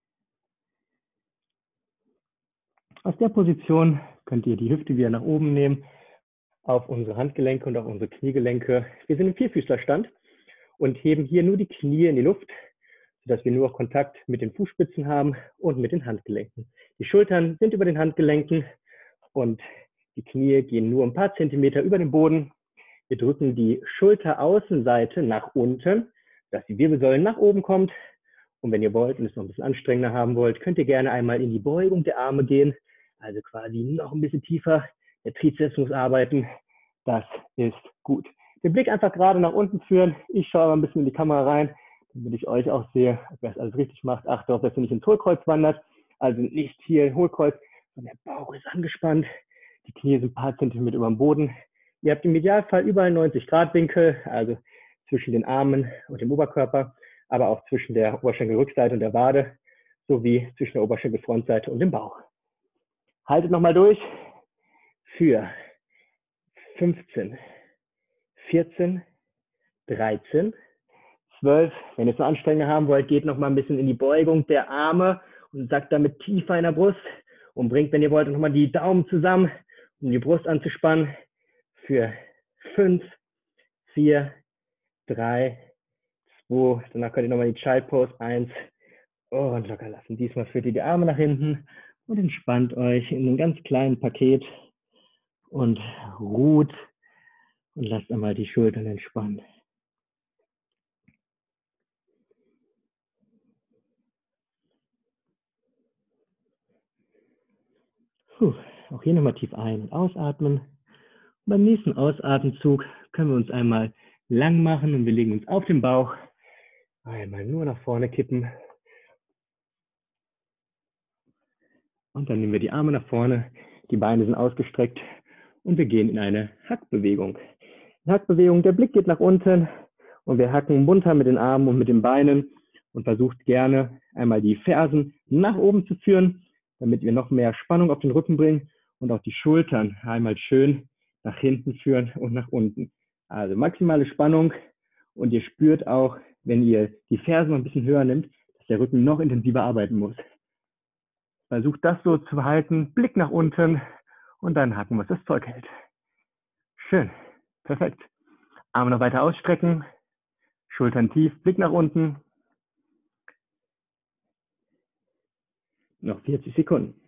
Aus der Position könnt ihr die Hüfte wieder nach oben nehmen, auf unsere Handgelenke und auf unsere Kniegelenke. Wir sind im Vierfüßlerstand und heben hier nur die Knie in die Luft, sodass wir nur Kontakt mit den Fußspitzen haben und mit den Handgelenken. Die Schultern sind über den Handgelenken und die Knie gehen nur ein paar Zentimeter über den Boden. Wir drücken die Schulteraußenseite nach unten, dass die Wirbelsäule nach oben kommt. Und wenn ihr wollt und es noch ein bisschen anstrengender haben wollt, könnt ihr gerne einmal in die Beugung der Arme gehen. Also quasi noch ein bisschen tiefer. Der Trizeps muss arbeiten. Das ist gut. Den Blick einfach gerade nach unten führen. Ich schaue mal ein bisschen in die Kamera rein, damit ich euch auch sehe, wer es alles richtig macht. Achtet darauf, dass ihr nicht ins Hohlkreuz wandert. Also nicht hier im Hohlkreuz, sondern der Bauch ist angespannt. Die Knie sind ein paar Zentimeter über dem Boden. Ihr habt im Idealfall überall 90-Grad-Winkel, also zwischen den Armen und dem Oberkörper, aber auch zwischen der Oberschenkelrückseite und der Wade, sowie zwischen der Oberschenkelfrontseite und dem Bauch. Haltet nochmal durch für 15, 14, 13, 12. Wenn ihr es noch anstrengender haben wollt, geht nochmal ein bisschen in die Beugung der Arme und sackt damit tiefer in der Brust und bringt, wenn ihr wollt, nochmal die Daumen zusammen, um die Brust anzuspannen. Für 5, 4, 3, 2, danach könnt ihr nochmal die Child Pose 1 und locker lassen. Diesmal führt ihr die Arme nach hinten und entspannt euch in einem ganz kleinen Paket und ruht und lasst einmal die Schultern entspannen. Auch hier nochmal tief ein- und ausatmen. Und beim nächsten Ausatemzug können wir uns einmal lang machen und wir legen uns auf den Bauch. Einmal nur nach vorne kippen. Und dann nehmen wir die Arme nach vorne, die Beine sind ausgestreckt und wir gehen in eine Hackbewegung. In Hackbewegung, der Blick geht nach unten und wir hacken munter mit den Armen und mit den Beinen und versucht gerne einmal die Fersen nach oben zu führen, damit wir noch mehr Spannung auf den Rücken bringen und auch die Schultern einmal schön nach hinten führen und nach unten. Also maximale Spannung und ihr spürt auch, wenn ihr die Fersen noch ein bisschen höher nimmt, dass der Rücken noch intensiver arbeiten muss. Versucht das so zu halten, Blick nach unten und dann hacken, was das Zeug hält. Schön, perfekt. Arme noch weiter ausstrecken, Schultern tief, Blick nach unten. Noch 40 Sekunden.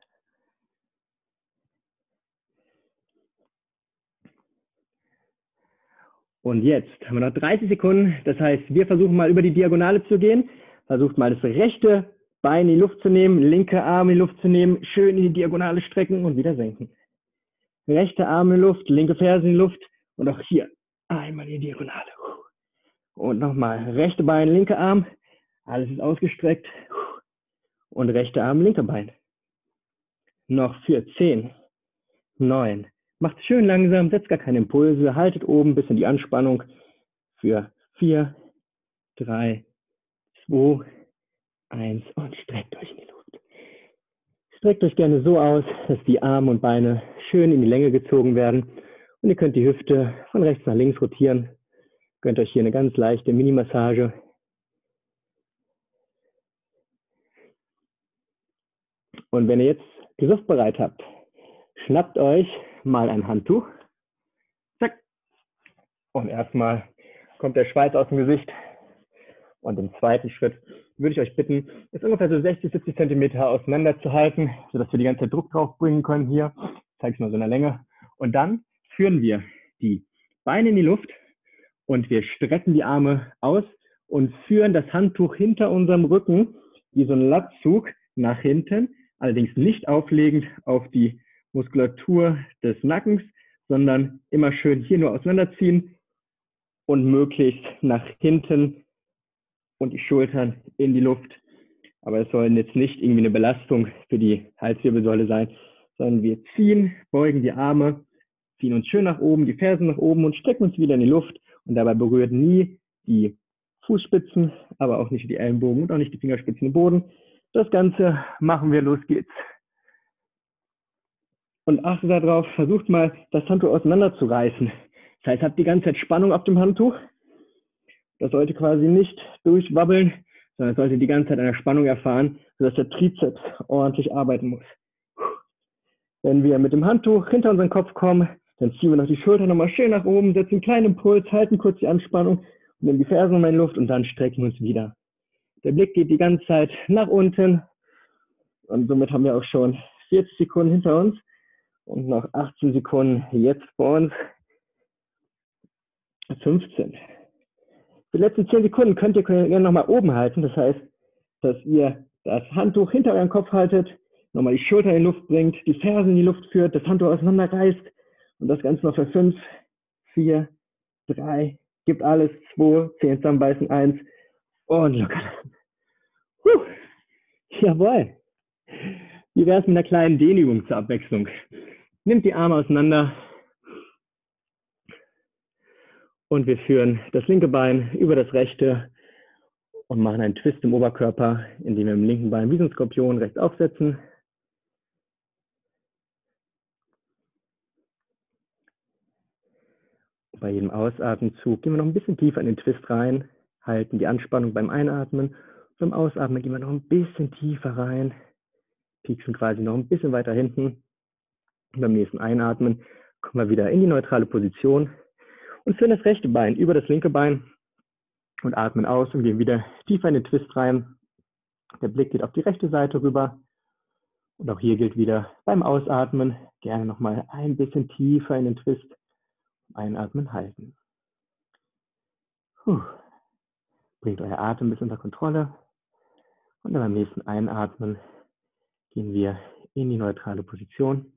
Und jetzt haben wir noch 30 Sekunden. Das heißt, wir versuchen mal über die Diagonale zu gehen. Versucht mal das rechte Bein in die Luft zu nehmen, linke Arm in die Luft zu nehmen, schön in die Diagonale strecken und wieder senken. Rechte Arm in die Luft, linke Ferse in die Luft und auch hier einmal in die Diagonale. Und nochmal rechte Bein, linke Arm, alles ist ausgestreckt und rechte Arm, linke Bein. Noch für 10, 9. Macht es schön langsam, setzt gar keine Impulse, haltet oben ein bisschen die Anspannung für 4, 3, 2, 1 und streckt euch in die Luft. Streckt euch gerne so aus, dass die Arme und Beine schön in die Länge gezogen werden und ihr könnt die Hüfte von rechts nach links rotieren. Gönnt euch hier eine ganz leichte Mini-Massage. Und wenn ihr jetzt griffbereit habt, schnappt euch mal ein Handtuch. Zack. Und erstmal kommt der Schweiß aus dem Gesicht. Und im zweiten Schritt würde ich euch bitten, es ungefähr so 60, 70 cm auseinanderzuhalten, sodass wir die ganze Zeit Druck drauf bringen können hier. Ich zeige es mal so in der Länge. Und dann führen wir die Beine in die Luft und wir strecken die Arme aus und führen das Handtuch hinter unserem Rücken, wie so ein Latzug, nach hinten. Allerdings nicht auflegend auf die Muskulatur des Nackens, sondern immer schön hier nur auseinanderziehen und möglichst nach hinten und die Schultern in die Luft. Aber es soll jetzt nicht irgendwie eine Belastung für die Halswirbelsäule sein, sondern wir ziehen, beugen die Arme, ziehen uns schön nach oben, die Fersen nach oben und strecken uns wieder in die Luft. Und dabei berührt nie die Fußspitzen, aber auch nicht die Ellenbogen und auch nicht die Fingerspitzen im Boden. Das Ganze machen wir, los geht's. Und achtet darauf, versucht mal, das Handtuch auseinanderzureißen. Das heißt, habt die ganze Zeit Spannung auf dem Handtuch. Das sollte quasi nicht durchwabbeln, sondern es sollte die ganze Zeit eine Spannung erfahren, sodass der Trizeps ordentlich arbeiten muss. Wenn wir mit dem Handtuch hinter unseren Kopf kommen, dann ziehen wir noch die Schultern nochmal schön nach oben, setzen einen kleinen Impuls, halten kurz die Anspannung, nehmen die Fersen nochmal in die Luft und dann strecken wir uns wieder. Der Blick geht die ganze Zeit nach unten und somit haben wir auch schon 40 Sekunden hinter uns und noch 18 Sekunden jetzt vor uns. 15. Die letzten 10 Sekunden könnt ihr gerne nochmal oben halten. Das heißt, dass ihr das Handtuch hinter euren Kopf haltet, nochmal die Schulter in die Luft bringt, die Fersen in die Luft führt, das Handtuch auseinanderreißt und das Ganze noch für 5, 4, 3, gibt alles, 2, 10 zusammenbeißen, 1 und locker lassen. Jawohl. Wie wäre es mit einer kleinen Dehnübung zur Abwechslung? Nehmt die Arme auseinander und wir führen das linke Bein über das rechte und machen einen Twist im Oberkörper, indem wir im linken Bein wie so ein Skorpion rechts aufsetzen. Bei jedem Ausatemzug gehen wir noch ein bisschen tiefer in den Twist rein, halten die Anspannung beim Einatmen. Beim Ausatmen gehen wir noch ein bisschen tiefer rein, pieksen quasi noch ein bisschen weiter hinten. Und beim nächsten Einatmen kommen wir wieder in die neutrale Position und führen das rechte Bein über das linke Bein und atmen aus und gehen wieder tiefer in den Twist rein. Der Blick geht auf die rechte Seite rüber. Und auch hier gilt wieder beim Ausatmen gerne nochmal ein bisschen tiefer in den Twist. Einatmen, halten. Bringt euer Atem bis unter Kontrolle. Und dann beim nächsten Einatmen gehen wir in die neutrale Position.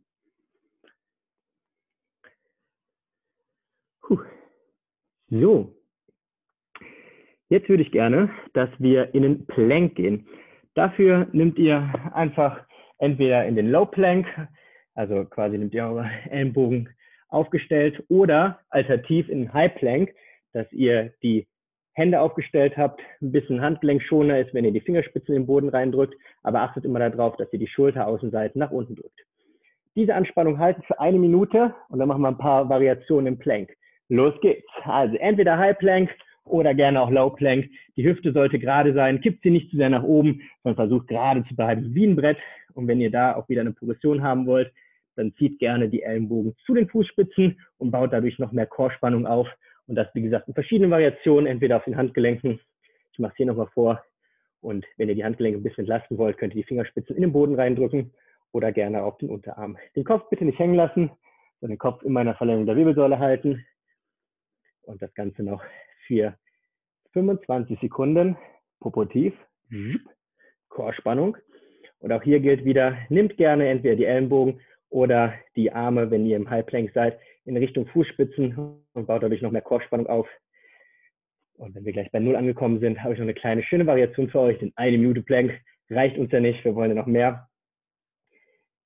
So, jetzt würde ich gerne, dass wir in den Plank gehen. Dafür nehmt ihr einfach entweder in den Low Plank, also quasi nehmt ihr eure Ellenbogen aufgestellt, oder alternativ in den High Plank, dass ihr die Hände aufgestellt habt, ein bisschen Handgelenkschoner ist, wenn ihr die Fingerspitzen in den Boden reindrückt, aber achtet immer darauf, dass ihr die Schulteraußenseiten nach unten drückt. Diese Anspannung halten für 1 Minute und dann machen wir ein paar Variationen im Plank. Los geht's. Also entweder High Plank oder gerne auch Low Plank. Die Hüfte sollte gerade sein, kippt sie nicht zu sehr nach oben, sondern versucht gerade zu bleiben wie ein Brett. Und wenn ihr da auch wieder eine Progression haben wollt, dann zieht gerne die Ellenbogen zu den Fußspitzen und baut dadurch noch mehr Core-Spannung auf. Und das, wie gesagt, in verschiedenen Variationen, entweder auf den Handgelenken. Ich mache es hier nochmal vor. Und wenn ihr die Handgelenke ein bisschen entlasten wollt, könnt ihr die Fingerspitzen in den Boden reindrücken oder gerne auf den Unterarm. Den Kopf bitte nicht hängen lassen, sondern den Kopf immer in der Verlängerung der Wirbelsäule halten. Und das Ganze noch für 25 Sekunden. Popo tief, Core-Spannung. Und auch hier gilt wieder, nehmt gerne entweder die Ellenbogen oder die Arme, wenn ihr im High Plank seid, in Richtung Fußspitzen und baut dadurch noch mehr Core-Spannung auf. Und wenn wir gleich bei 0 angekommen sind, habe ich noch eine kleine schöne Variation für euch. Den 1 Minute Plank reicht uns ja nicht, wir wollen ja noch mehr.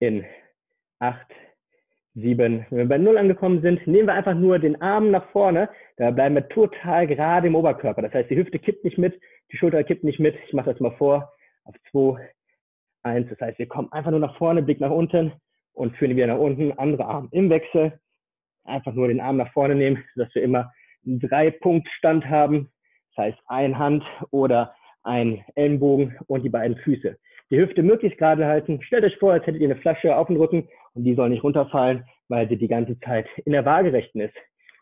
in 8, 7. Wenn wir bei 0 angekommen sind, nehmen wir einfach nur den Arm nach vorne. Da bleiben wir total gerade im Oberkörper. Das heißt, die Hüfte kippt nicht mit, die Schulter kippt nicht mit. Ich mache das mal vor. Auf 2, 1. Das heißt, wir kommen einfach nur nach vorne, Blick nach unten und führen wieder nach unten. Andere Arm im Wechsel. Einfach nur den Arm nach vorne nehmen, sodass wir immer einen 3-Punkt-Stand haben. Das heißt, eine Hand oder ein Ellenbogen und die beiden Füße. Die Hüfte möglichst gerade halten. Stellt euch vor, als hättet ihr eine Flasche auf dem Rücken und die soll nicht runterfallen, weil sie die ganze Zeit in der Waagerechten ist.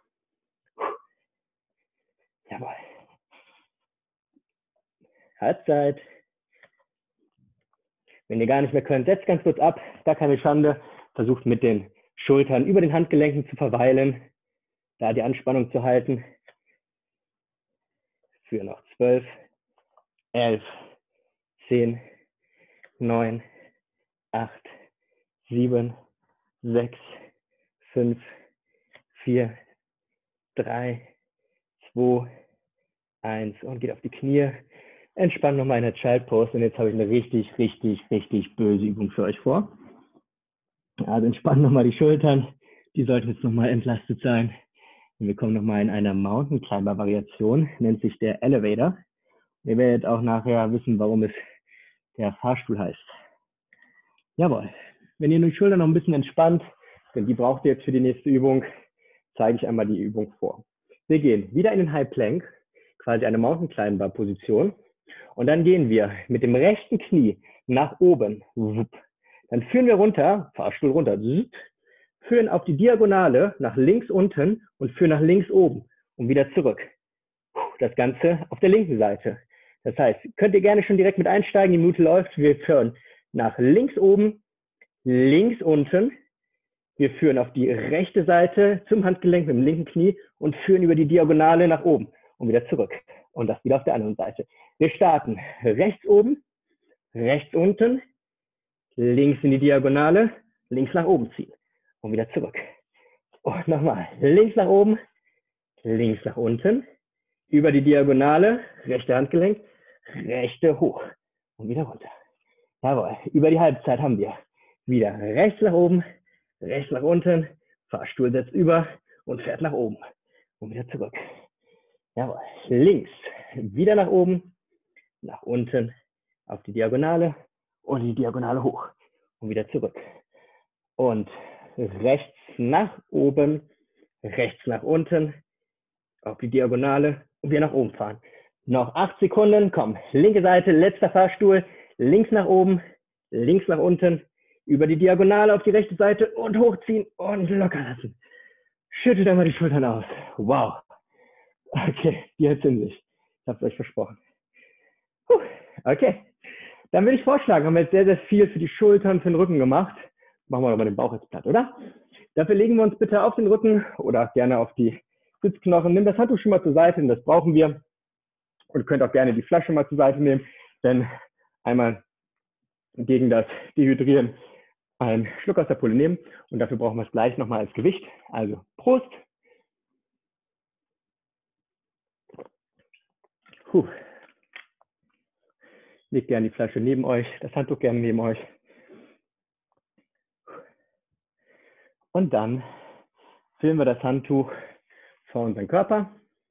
Jawohl. Halbzeit. Wenn ihr gar nicht mehr könnt, setzt ganz kurz ab. Gar keine Schande. Versucht mit den Schultern über den Handgelenken zu verweilen, da die Anspannung zu halten. Für noch 12, 11, 10, 9, 8, 7, 6, 5, 4, 3, 2, 1 und geht auf die Knie. Entspannt nochmal in der Child Pose und jetzt habe ich eine richtig böse Übung für euch vor. Also entspannt nochmal die Schultern, die sollten jetzt nochmal entlastet sein. Und wir kommen nochmal in eine Mountain Climber Variation, nennt sich der Elevator. Ihr werdet auch nachher wissen, warum es der Fahrstuhl heißt. Jawohl. Wenn ihr die Schultern noch ein bisschen entspannt, denn die braucht ihr jetzt für die nächste Übung, zeige ich einmal die Übung vor. Wir gehen wieder in den High Plank, quasi eine Mountain Climber Position. Und dann gehen wir mit dem rechten Knie nach oben. Dann führen wir runter, Fahrstuhl runter, führen auf die Diagonale nach links unten und führen nach links oben und wieder zurück. Das Ganze auf der linken Seite. Das heißt, könnt ihr gerne schon direkt mit einsteigen, die Minute läuft. Wir führen nach links oben, links unten. Wir führen auf die rechte Seite zum Handgelenk mit dem linken Knie und führen über die Diagonale nach oben und wieder zurück. Und das wieder auf der anderen Seite. Wir starten rechts oben, rechts unten, links in die Diagonale, links nach oben ziehen und wieder zurück. Und nochmal links nach oben, links nach unten, über die Diagonale, rechte Handgelenk, rechte hoch und wieder runter. Jawohl, über die Halbzeit haben wir wieder rechts nach oben, rechts nach unten, Fahrstuhl setzt über und fährt nach oben und wieder zurück. Jawohl, links wieder nach oben, nach unten, auf die Diagonale und die Diagonale hoch und wieder zurück. Und rechts nach oben, rechts nach unten, auf die Diagonale und wieder nach oben fahren. Noch 8 Sekunden, komm, linke Seite, letzter Fahrstuhl, links nach oben, links nach unten, über die Diagonale auf die rechte Seite und hochziehen und locker lassen. Schüttelt einmal die Schultern aus. Wow. Okay, die hat es in sich. Ich habe es euch versprochen. Okay, dann würde ich vorschlagen, haben wir jetzt sehr viel für die Schultern, für den Rücken gemacht. Machen wir doch mal den Bauch jetzt platt, oder? Dafür legen wir uns bitte auf den Rücken oder gerne auf die Sitzknochen. Nimm das Handtuch schon mal zur Seite, denn das brauchen wir. Und ihr könnt auch gerne die Flasche mal zur Seite nehmen, denn einmal gegen das Dehydrieren einen Schluck aus der Pulle nehmen. Und dafür brauchen wir es gleich nochmal als Gewicht. Also Prost. Legt gerne die Flasche neben euch, das Handtuch gerne neben euch. Und dann füllen wir das Handtuch vor unseren Körper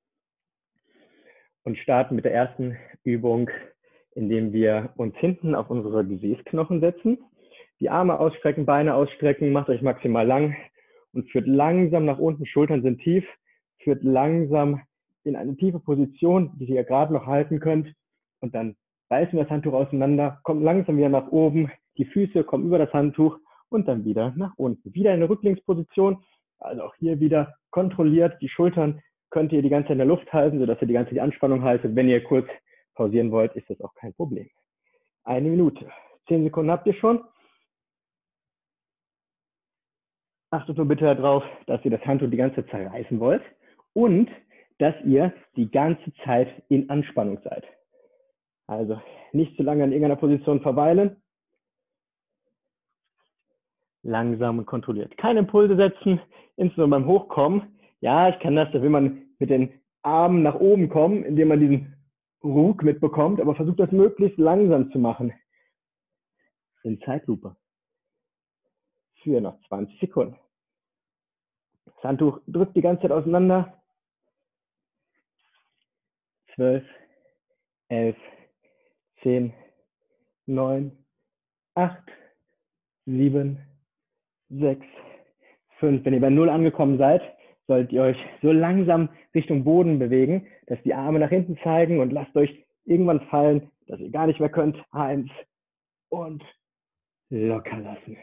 und starten mit der ersten Übung, indem wir uns hinten auf unsere Gesäßknochen setzen. Die Arme ausstrecken, Beine ausstrecken, macht euch maximal lang und führt langsam nach unten, Schultern sind tief, führt langsam in eine tiefe Position, die ihr gerade noch halten könnt. Und dann reißen wir das Handtuch auseinander, kommt langsam wieder nach oben, die Füße kommen über das Handtuch und dann wieder nach unten. Wieder in eine Rücklingsposition, also auch hier wieder kontrolliert. Die Schultern könnt ihr die ganze Zeit in der Luft halten, sodass ihr die ganze Zeit die Anspannung haltet. Wenn ihr kurz pausieren wollt, ist das auch kein Problem. 1 Minute. 10 Sekunden habt ihr schon. Achtet nur bitte darauf, dass ihr das Handtuch die ganze Zeit zerreißen wollt und dass ihr die ganze Zeit in Anspannung seid. Also nicht zu lange in irgendeiner Position verweilen. Langsam und kontrolliert. Keine Impulse setzen, insbesondere beim Hochkommen. Ja, ich kann das, da will man mit den Armen nach oben kommen, indem man diesen Ruck mitbekommt, aber versucht das möglichst langsam zu machen. In Zeitlupe. für noch 20 Sekunden. Das Handtuch drückt die ganze Zeit auseinander. 12, 11, 10, 9, 8, 7, 6, 5. Wenn ihr bei 0 angekommen seid, solltet ihr euch so langsam Richtung Boden bewegen, dass die Arme nach hinten zeigen und lasst euch irgendwann fallen, dass ihr gar nicht mehr könnt. 1 und locker lassen.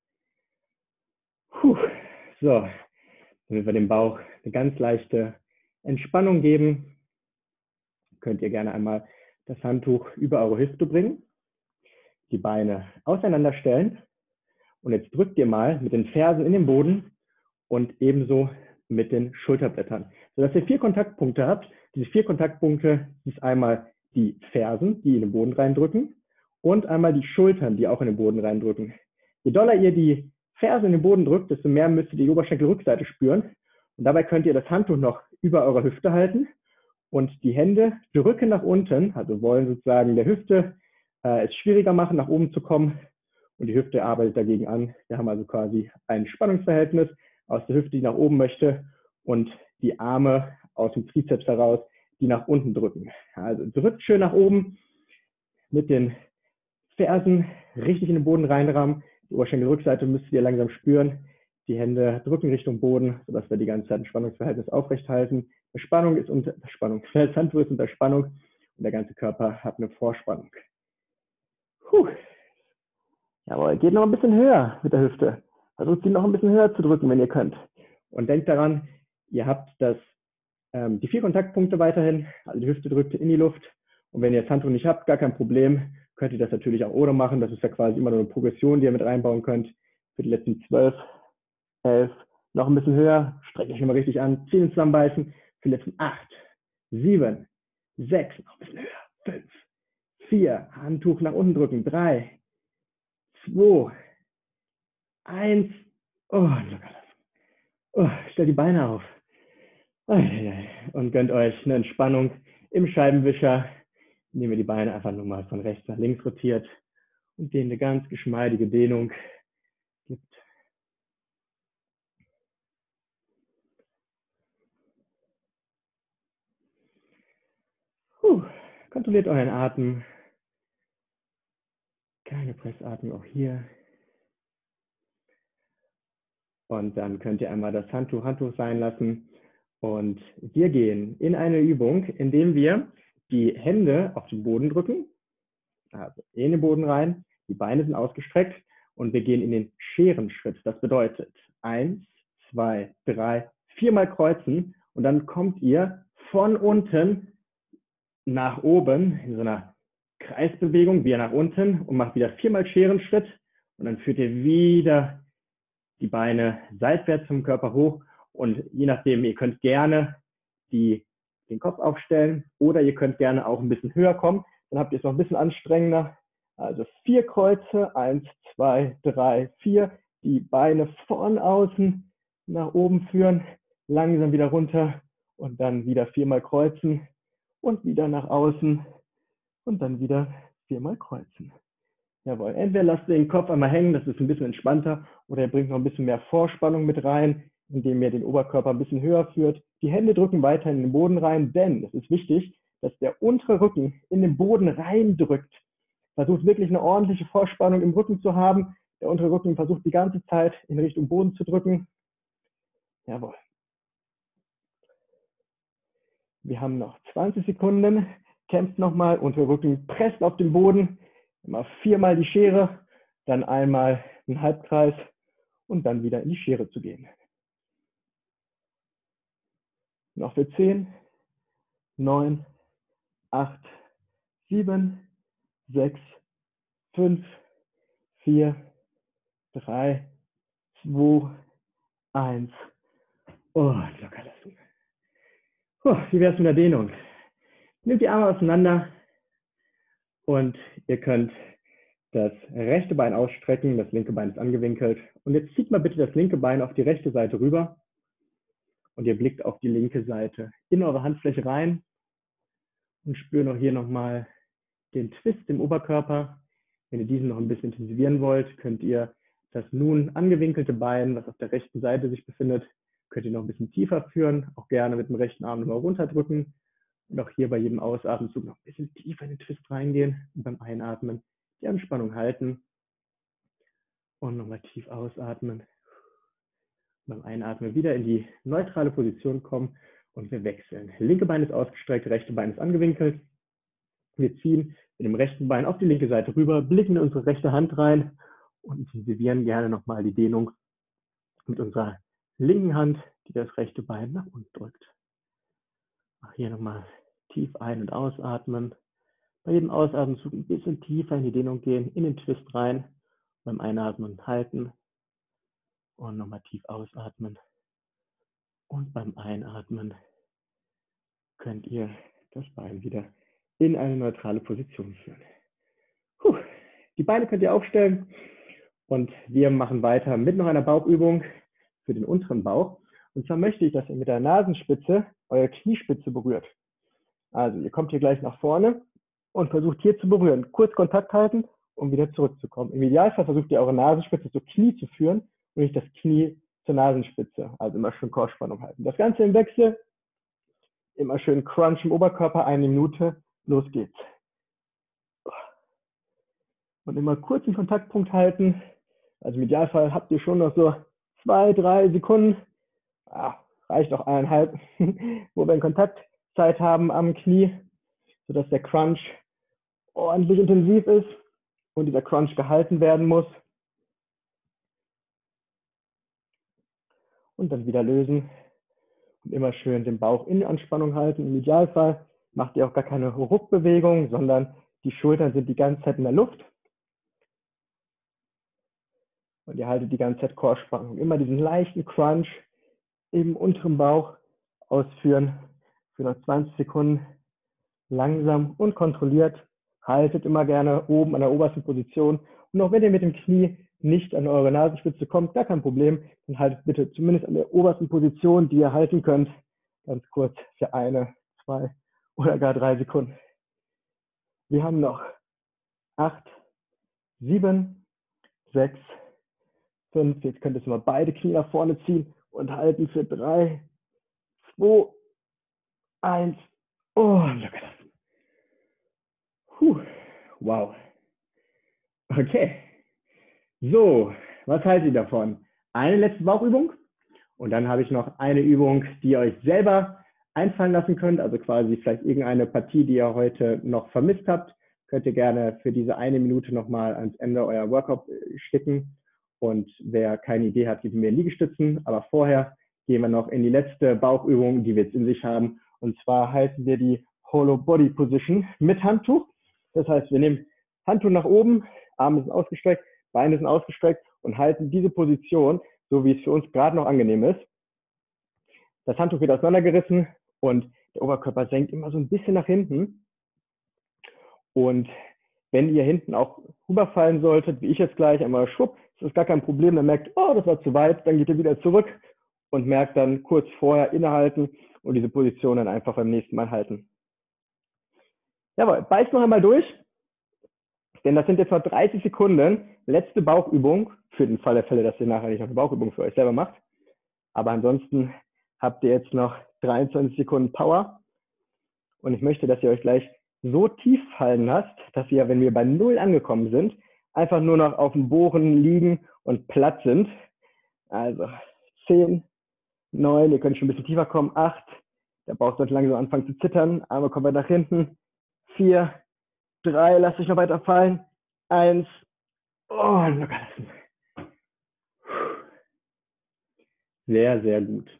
Puh. So, damit wir dem Bauch eine ganz leichte Entspannung geben, könnt ihr gerne einmal das Handtuch über eure Hüfte bringen, die Beine auseinanderstellen und jetzt drückt ihr mal mit den Fersen in den Boden und ebenso mit den Schulterblättern, sodass ihr 4 Kontaktpunkte habt. Diese 4 Kontaktpunkte ist einmal die Fersen, die in den Boden reindrücken, und einmal die Schultern, die auch in den Boden reindrücken. Je doller ihr die Ferse in den Boden drückt, desto mehr müsst ihr die Oberschenkelrückseite spüren. Und dabei könnt ihr das Handtuch noch über eurer Hüfte halten und die Hände drücken nach unten, also wollen sozusagen der Hüfte es schwieriger machen, nach oben zu kommen. Und die Hüfte arbeitet dagegen an. Wir haben also quasi ein Spannungsverhältnis aus der Hüfte, die nach oben möchte, und die Arme aus dem Trizeps heraus, die nach unten drücken. Also drückt schön nach oben mit den Fersen richtig in den Boden reinrammen. Die Oberschenkelrückseite müsst ihr langsam spüren. Die Hände drücken Richtung Boden, sodass wir die ganze Zeit ein Spannungsverhältnis aufrecht halten. Spannung ist unter Spannung. Das Handtuch ist unter Spannung und der ganze Körper hat eine Vorspannung. Puh. Jawohl, geht noch ein bisschen höher mit der Hüfte. Versucht sie noch ein bisschen höher zu drücken, wenn ihr könnt. Und denkt daran, ihr habt die 4 Kontaktpunkte weiterhin, also die Hüfte drückt in die Luft. Und wenn ihr das Handtuch nicht habt, gar kein Problem, könnt ihr das natürlich auch ohne machen. Das ist ja quasi immer nur eine Progression, die ihr mit reinbauen könnt. Für die letzten 12, 11, noch ein bisschen höher, streckt euch immer richtig an, Zähne zusammenbeißen. Für die letzten 8, 7, 6, noch ein bisschen höher, 5, 4, Handtuch nach unten drücken, 3, 2, 1, oh, locker lassen. Oh, stellt die Beine auf. Und gönnt euch eine Entspannung im Scheibenwischer, indem ihr die Beine einfach nur mal von rechts nach links rotiert und denen eine ganz geschmeidige Dehnung gibt. Kontrolliert euren Atem. Keine Pressatmung auch hier. Und dann könnt ihr einmal das Handtuch sein lassen. Und wir gehen in eine Übung, indem wir die Hände auf den Boden drücken, also in den Boden rein, die Beine sind ausgestreckt und wir gehen in den Scherenschritt. Das bedeutet 1, 2, 3, 4 Mal kreuzen und dann kommt ihr von unten nach oben in so einer Kreisbewegung, wieder nach unten und macht wieder 4 Mal Scherenschritt und dann führt ihr wieder die Beine seitwärts vom Körper hoch und je nachdem, ihr könnt gerne den Kopf aufstellen oder ihr könnt gerne auch ein bisschen höher kommen, dann habt ihr es noch ein bisschen anstrengender. Also 4 Kreuze, 1, 2, 3, 4, die Beine von außen nach oben führen, langsam wieder runter und dann wieder 4 Mal kreuzen und wieder nach außen und dann wieder 4 Mal kreuzen. Jawohl, entweder lasst ihr den Kopf einmal hängen, das ist ein bisschen entspannter, oder ihr bringt noch ein bisschen mehr Vorspannung mit rein, indem ihr den Oberkörper ein bisschen höher führt. Die Hände drücken weiter in den Boden rein, denn es ist wichtig, dass der untere Rücken in den Boden reindrückt. Versucht wirklich eine ordentliche Vorspannung im Rücken zu haben. Der untere Rücken versucht die ganze Zeit in Richtung Boden zu drücken. Jawohl. Wir haben noch 20 Sekunden. Kämpft nochmal, untere Rücken presst auf den Boden. Immer 4 Mal die Schere, dann einmal einen Halbkreis und dann wieder in die Schere zu gehen. Noch für 10, 9, 8, 7, 6, 5, 4, 3, 2, 1. Oh, locker lassen. Wie wäre es mit der Dehnung? Nehmt die Arme auseinander und ihr könnt das rechte Bein ausstrecken, das linke Bein ist angewinkelt. Und jetzt zieht mal bitte das linke Bein auf die rechte Seite rüber und ihr blickt auf die linke Seite in eure Handfläche rein und spürt auch hier nochmal den Twist im Oberkörper. Wenn ihr diesen noch ein bisschen intensivieren wollt, könnt ihr Das nun angewinkelte Bein, was auf der rechten Seite sich befindet, könnt ihr noch ein bisschen tiefer führen, auch gerne mit dem rechten Arm nochmal runterdrücken und auch hier bei jedem Ausatemzug noch ein bisschen tiefer in den Twist reingehen und beim Einatmen die Anspannung halten und nochmal tief ausatmen. Beim Einatmen wieder in die neutrale Position kommen und wir wechseln. Linke Bein ist ausgestreckt, rechte Bein ist angewinkelt. Wir ziehen mit dem rechten Bein auf die linke Seite rüber, blicken in unsere rechte Hand rein und intensivieren gerne nochmal die Dehnung mit unserer linken Hand, die das rechte Bein nach unten drückt. Auch hier nochmal tief ein- und ausatmen. Bei jedem Ausatemzug ein bisschen tiefer in die Dehnung gehen, in den Twist rein. Beim Einatmen halten und nochmal tief ausatmen. Und beim Einatmen könnt ihr das Bein wieder in eine neutrale Position führen. Die Beine könnt ihr aufstellen und wir machen weiter mit noch einer Bauchübung für den unteren Bauch. Und zwar möchte ich, dass ihr mit der Nasenspitze eure Kniespitze berührt. Also ihr kommt hier gleich nach vorne und versucht hier zu berühren. Kurz Kontakt halten, um wieder zurückzukommen. Im Idealfall versucht ihr eure Nasenspitze zur Knie zu führen und nicht das Knie zur Nasenspitze. Also immer schön Korsspannung halten. Das Ganze im Wechsel. Immer schön Crunch im Oberkörper, 1 Minute. Los geht's. Und immer kurz den Kontaktpunkt halten. Also im Idealfall habt ihr schon noch so 2, 3 Sekunden. Reicht auch 1,5, wo wir Kontaktzeit haben am Knie, sodass der Crunch ordentlich intensiv ist und dieser Crunch gehalten werden muss. Und dann wieder lösen und immer schön den Bauch in Anspannung halten. Im Idealfall macht ihr auch gar keine Ruckbewegung, sondern die Schultern sind die ganze Zeit in der Luft. Und ihr haltet die ganze Zeit Core-Spannung. Immer diesen leichten Crunch im unteren Bauch ausführen für noch 20 Sekunden. Langsam und kontrolliert. Haltet immer gerne oben an der obersten Position. Und auch wenn ihr mit dem Knie nicht an eure Nasenspitze kommt, gar kein Problem. Dann haltet bitte zumindest an der obersten Position, die ihr halten könnt. Ganz kurz für 1, 2 oder gar 3 Sekunden. Wir haben noch 8, 7, 6, 5. Jetzt könnt ihr mal beide Knie nach vorne ziehen und halten für 3, 2, 1 und locker lassen. Wow. Okay. So, was haltet ihr davon? Eine letzte Bauchübung und dann habe ich noch eine Übung, die ihr euch selber einfallen lassen könnt, also quasi vielleicht irgendeine Partie, die ihr heute noch vermisst habt, könnt ihr gerne für diese 1 Minute nochmal ans Ende euer Workout schicken. Und wer keine Idee hat, gibt mir Liegestützen. Aber vorher gehen wir noch in die letzte Bauchübung, die wir jetzt in sich haben. Und zwar halten wir die Hollow Body Position mit Handtuch. Das heißt, wir nehmen Handtuch nach oben, Arme sind ausgestreckt, Beine sind ausgestreckt und halten diese Position, so wie es für uns gerade noch angenehm ist. Das Handtuch wird auseinandergerissen und der Oberkörper senkt immer so ein bisschen nach hinten. Und wenn ihr hinten auch rüberfallen solltet, wie ich jetzt gleich, einmal schwupp, ist das gar kein Problem. Dann merkt, oh, das war zu weit, dann geht ihr wieder zurück und merkt dann kurz vorher innehalten und diese Position dann einfach beim nächsten Mal halten. Jawohl, beißt noch einmal durch, denn das sind jetzt noch 30 Sekunden. Letzte Bauchübung, für den Fall der Fälle, dass ihr nachher nicht noch eine Bauchübung für euch selber macht. Aber ansonsten habt ihr jetzt noch 23 Sekunden Power. Und ich möchte, dass ihr euch gleich so tief fallen lasst, dass ihr, wenn wir bei 0 angekommen sind, einfach nur noch auf dem Boden liegen und platt sind. Also 10, 9, ihr könnt schon ein bisschen tiefer kommen, 8, der Bauch sollte langsam anfangen zu zittern, Arme kommen weiter nach hinten, 4, 3, lasst euch noch weiter fallen, 1, und locker lassen. Sehr, sehr gut.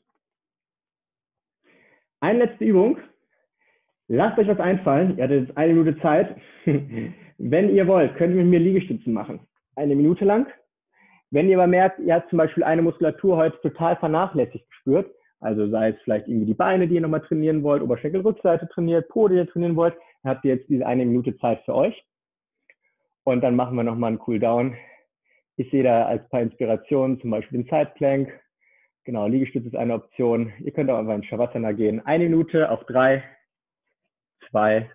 Eine letzte Übung. Lasst euch was einfallen. Ihr hattet jetzt 1 Minute Zeit. Wenn ihr wollt, könnt ihr mit mir Liegestützen machen. 1 Minute lang. Wenn ihr aber merkt, ihr habt zum Beispiel eine Muskulatur heute total vernachlässigt gespürt, also sei es vielleicht irgendwie die Beine, die ihr nochmal trainieren wollt, Oberschenkelrückseite trainiert, Po, die ihr trainieren wollt, dann habt ihr jetzt diese 1 Minute Zeit für euch. Und dann machen wir nochmal einen Cooldown. Ich sehe da als paar Inspirationen zum Beispiel den Side Plank. Genau, Liegestütze ist eine Option. Ihr könnt auch einfach in Shavasana gehen. 1 Minute auf 3, 2,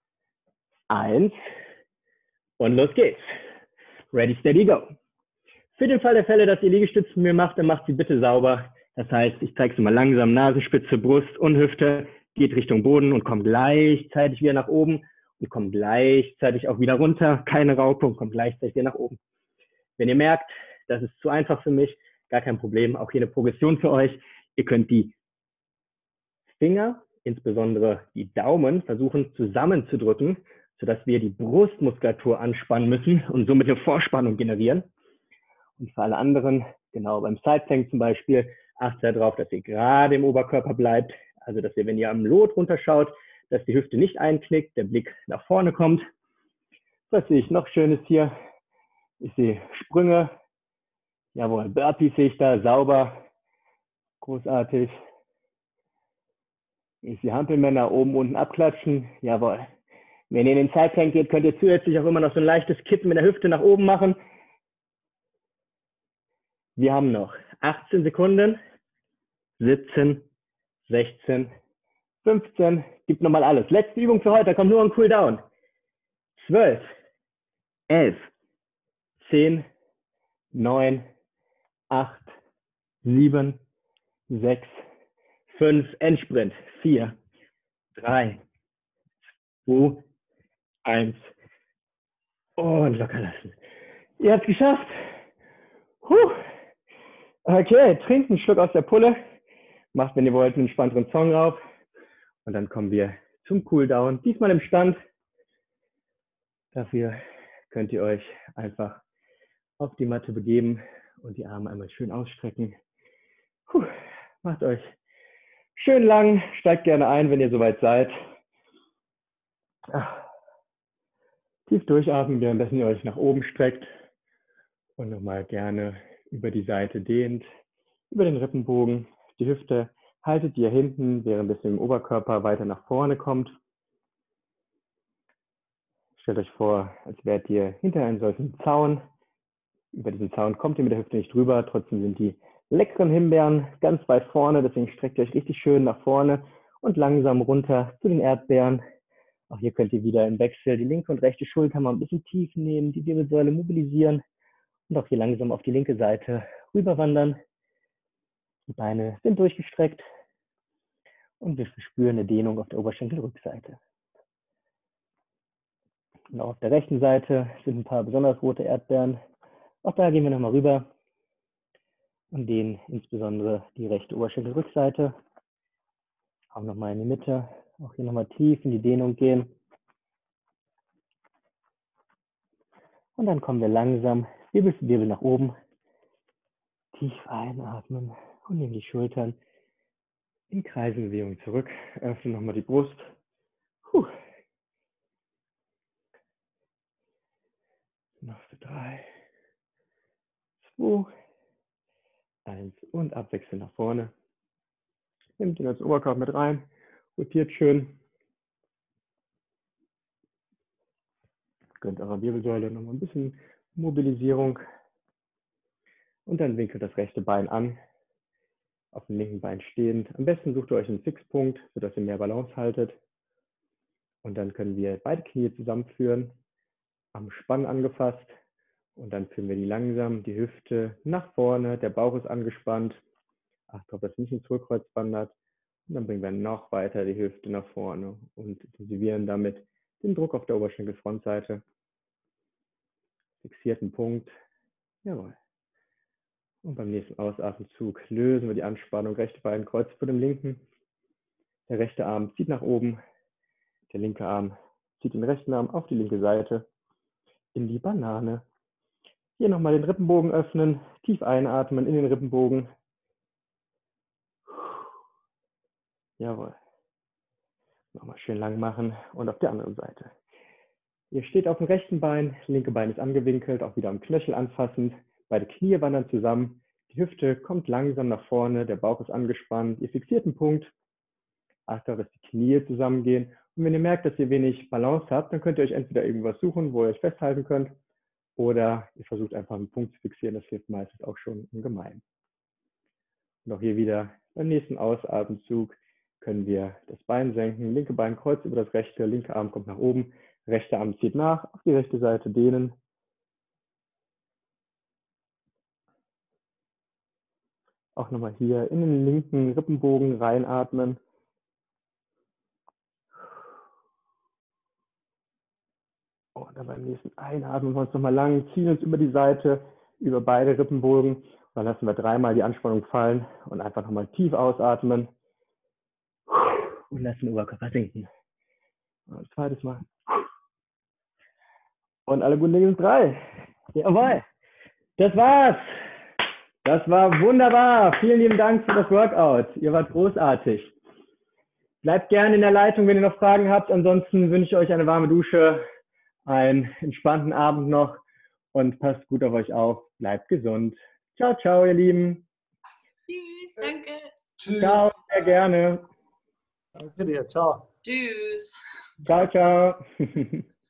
1 und los geht's. Ready, steady, go. Für den Fall der Fälle, dass ihr Liegestütze mit mir macht, dann macht sie bitte sauber. Das heißt, ich zeige es mal langsam, Nasenspitze, Brust und Hüfte, geht Richtung Boden und kommt gleichzeitig wieder nach oben und kommt gleichzeitig auch wieder runter. Keine Raupe und kommt gleichzeitig wieder nach oben. Wenn ihr merkt, das ist zu einfach für mich, gar kein Problem. Auch hier eine Progression für euch. Ihr könnt die Finger, insbesondere die Daumen, versuchen zusammenzudrücken, sodass wir die Brustmuskulatur anspannen müssen und somit eine Vorspannung generieren. Und für alle anderen, genau beim Sideplank zum Beispiel, achtet darauf, dass ihr gerade im Oberkörper bleibt. Also, dass ihr, wenn ihr am Lot runterschaut, dass die Hüfte nicht einknickt, der Blick nach vorne kommt. Was sehe ich noch Schönes hier? Ich sehe Sprünge. Jawohl, Burpees sehe ich da, sauber. Großartig. Ich sehe Hampelmänner oben, unten abklatschen. Jawohl. Wenn ihr in den Sideplank geht, könnt ihr zusätzlich auch immer noch so ein leichtes Kippen mit der Hüfte nach oben machen. Wir haben noch 18 Sekunden, 17, 16, 15, gibt nochmal alles. Letzte Übung für heute, da kommt nur ein Cooldown. 12, 11, 10, 9, 8, 7, 6, 5, Endsprint, 4, 3, 2, 1 und locker lassen. Ihr habt es geschafft. Okay, trinkt einen Schluck aus der Pulle, macht, wenn ihr wollt, einen entspannteren Song rauf und dann kommen wir zum Cooldown. Diesmal im Stand. Dafür könnt ihr euch einfach auf die Matte begeben und die Arme einmal schön ausstrecken. Macht euch schön lang, steigt gerne ein, wenn ihr soweit seid. Tief durchatmen, währenddessen ihr euch nach oben streckt und nochmal gerne über die Seite dehnt, über den Rippenbogen, die Hüfte haltet ihr hinten, währenddessen im Oberkörper weiter nach vorne kommt. Stellt euch vor, als wärt ihr hinter einem solchen Zaun. Über diesen Zaun kommt ihr mit der Hüfte nicht drüber, trotzdem sind die leckeren Himbeeren ganz weit vorne, deswegen streckt ihr euch richtig schön nach vorne und langsam runter zu den Erdbeeren. Auch hier könnt ihr wieder im Wechsel die linke und rechte Schulter mal ein bisschen tief nehmen, die Wirbelsäule mobilisieren und auch hier langsam auf die linke Seite rüberwandern. Die Beine sind durchgestreckt und wir spüren eine Dehnung auf der Oberschenkelrückseite. Und auch auf der rechten Seite sind ein paar besonders rote Erdbeeren. Auch da gehen wir nochmal rüber und dehnen insbesondere die rechte Oberschenkelrückseite. Auch nochmal in die Mitte. Auch hier nochmal tief in die Dehnung gehen. Und dann kommen wir langsam Wirbel für Wirbel nach oben. Tief einatmen und nehmen die Schultern in Kreisenbewegung zurück. Öffnen nochmal die Brust. Noch für 3, 2, 1 und abwechseln nach vorne. Nehmt ihn als Oberkörper mit rein, rotiert schön. Gönnt eurer Wirbelsäule nochmal ein bisschen Mobilisierung. Und dann winkelt das rechte Bein an, auf dem linken Bein stehend. Am besten sucht ihr euch einen Fixpunkt, sodass ihr mehr Balance haltet. Und dann können wir beide Knie zusammenführen, am Spann angefasst. Und dann führen wir die langsam, die Hüfte nach vorne, der Bauch ist angespannt. Achtet, ob das nicht ins Hohlkreuz wandert. Und dann bringen wir noch weiter die Hüfte nach vorne und intensivieren damit den Druck auf der Oberschenkelfrontseite. Fixierten Punkt. Jawohl. Und beim nächsten Ausatemzug lösen wir die Anspannung. Rechte Bein kreuzt vor dem linken. Der rechte Arm zieht nach oben. Der linke Arm zieht den rechten Arm auf die linke Seite in die Banane. Hier nochmal den Rippenbogen öffnen. Tief einatmen in den Rippenbogen. Jawohl. Nochmal schön lang machen und auf der anderen Seite. Ihr steht auf dem rechten Bein, das linke Bein ist angewinkelt, auch wieder am Knöchel anfassend. Beide Knie wandern zusammen, die Hüfte kommt langsam nach vorne, der Bauch ist angespannt. Ihr fixiert einen Punkt, achtet, dass die Knie zusammengehen. Und wenn ihr merkt, dass ihr wenig Balance habt, dann könnt ihr euch entweder irgendwas suchen, wo ihr euch festhalten könnt, oder ihr versucht einfach einen Punkt zu fixieren, das hilft meistens auch schon ungemein. Und auch hier wieder beim nächsten Ausatemzug können wir das Bein senken, linke Bein kreuzt über das rechte, linke Arm kommt nach oben, rechter Arm zieht nach, auf die rechte Seite dehnen. auch nochmal hier in den linken Rippenbogen reinatmen. Und dann beim nächsten Einatmen wir uns nochmal lang, ziehen uns über die Seite, über beide Rippenbogen. Und dann lassen wir 3-mal die Anspannung fallen und einfach nochmal tief ausatmen. Und lassen den Oberkörper sinken. Und ein zweites Mal. Und alle guten Dinge sind 3. Jawohl. Das war's. Das war wunderbar. Vielen lieben Dank für das Workout. Ihr wart großartig. Bleibt gerne in der Leitung, wenn ihr noch Fragen habt. Ansonsten wünsche ich euch eine warme Dusche, einen entspannten Abend noch und passt gut auf euch auf. Bleibt gesund. Ciao, ciao, ihr Lieben. Tschüss, danke. Tschüss. Ciao, sehr gerne. Danke dir. Ciao. Tschüss. Ciao, ciao.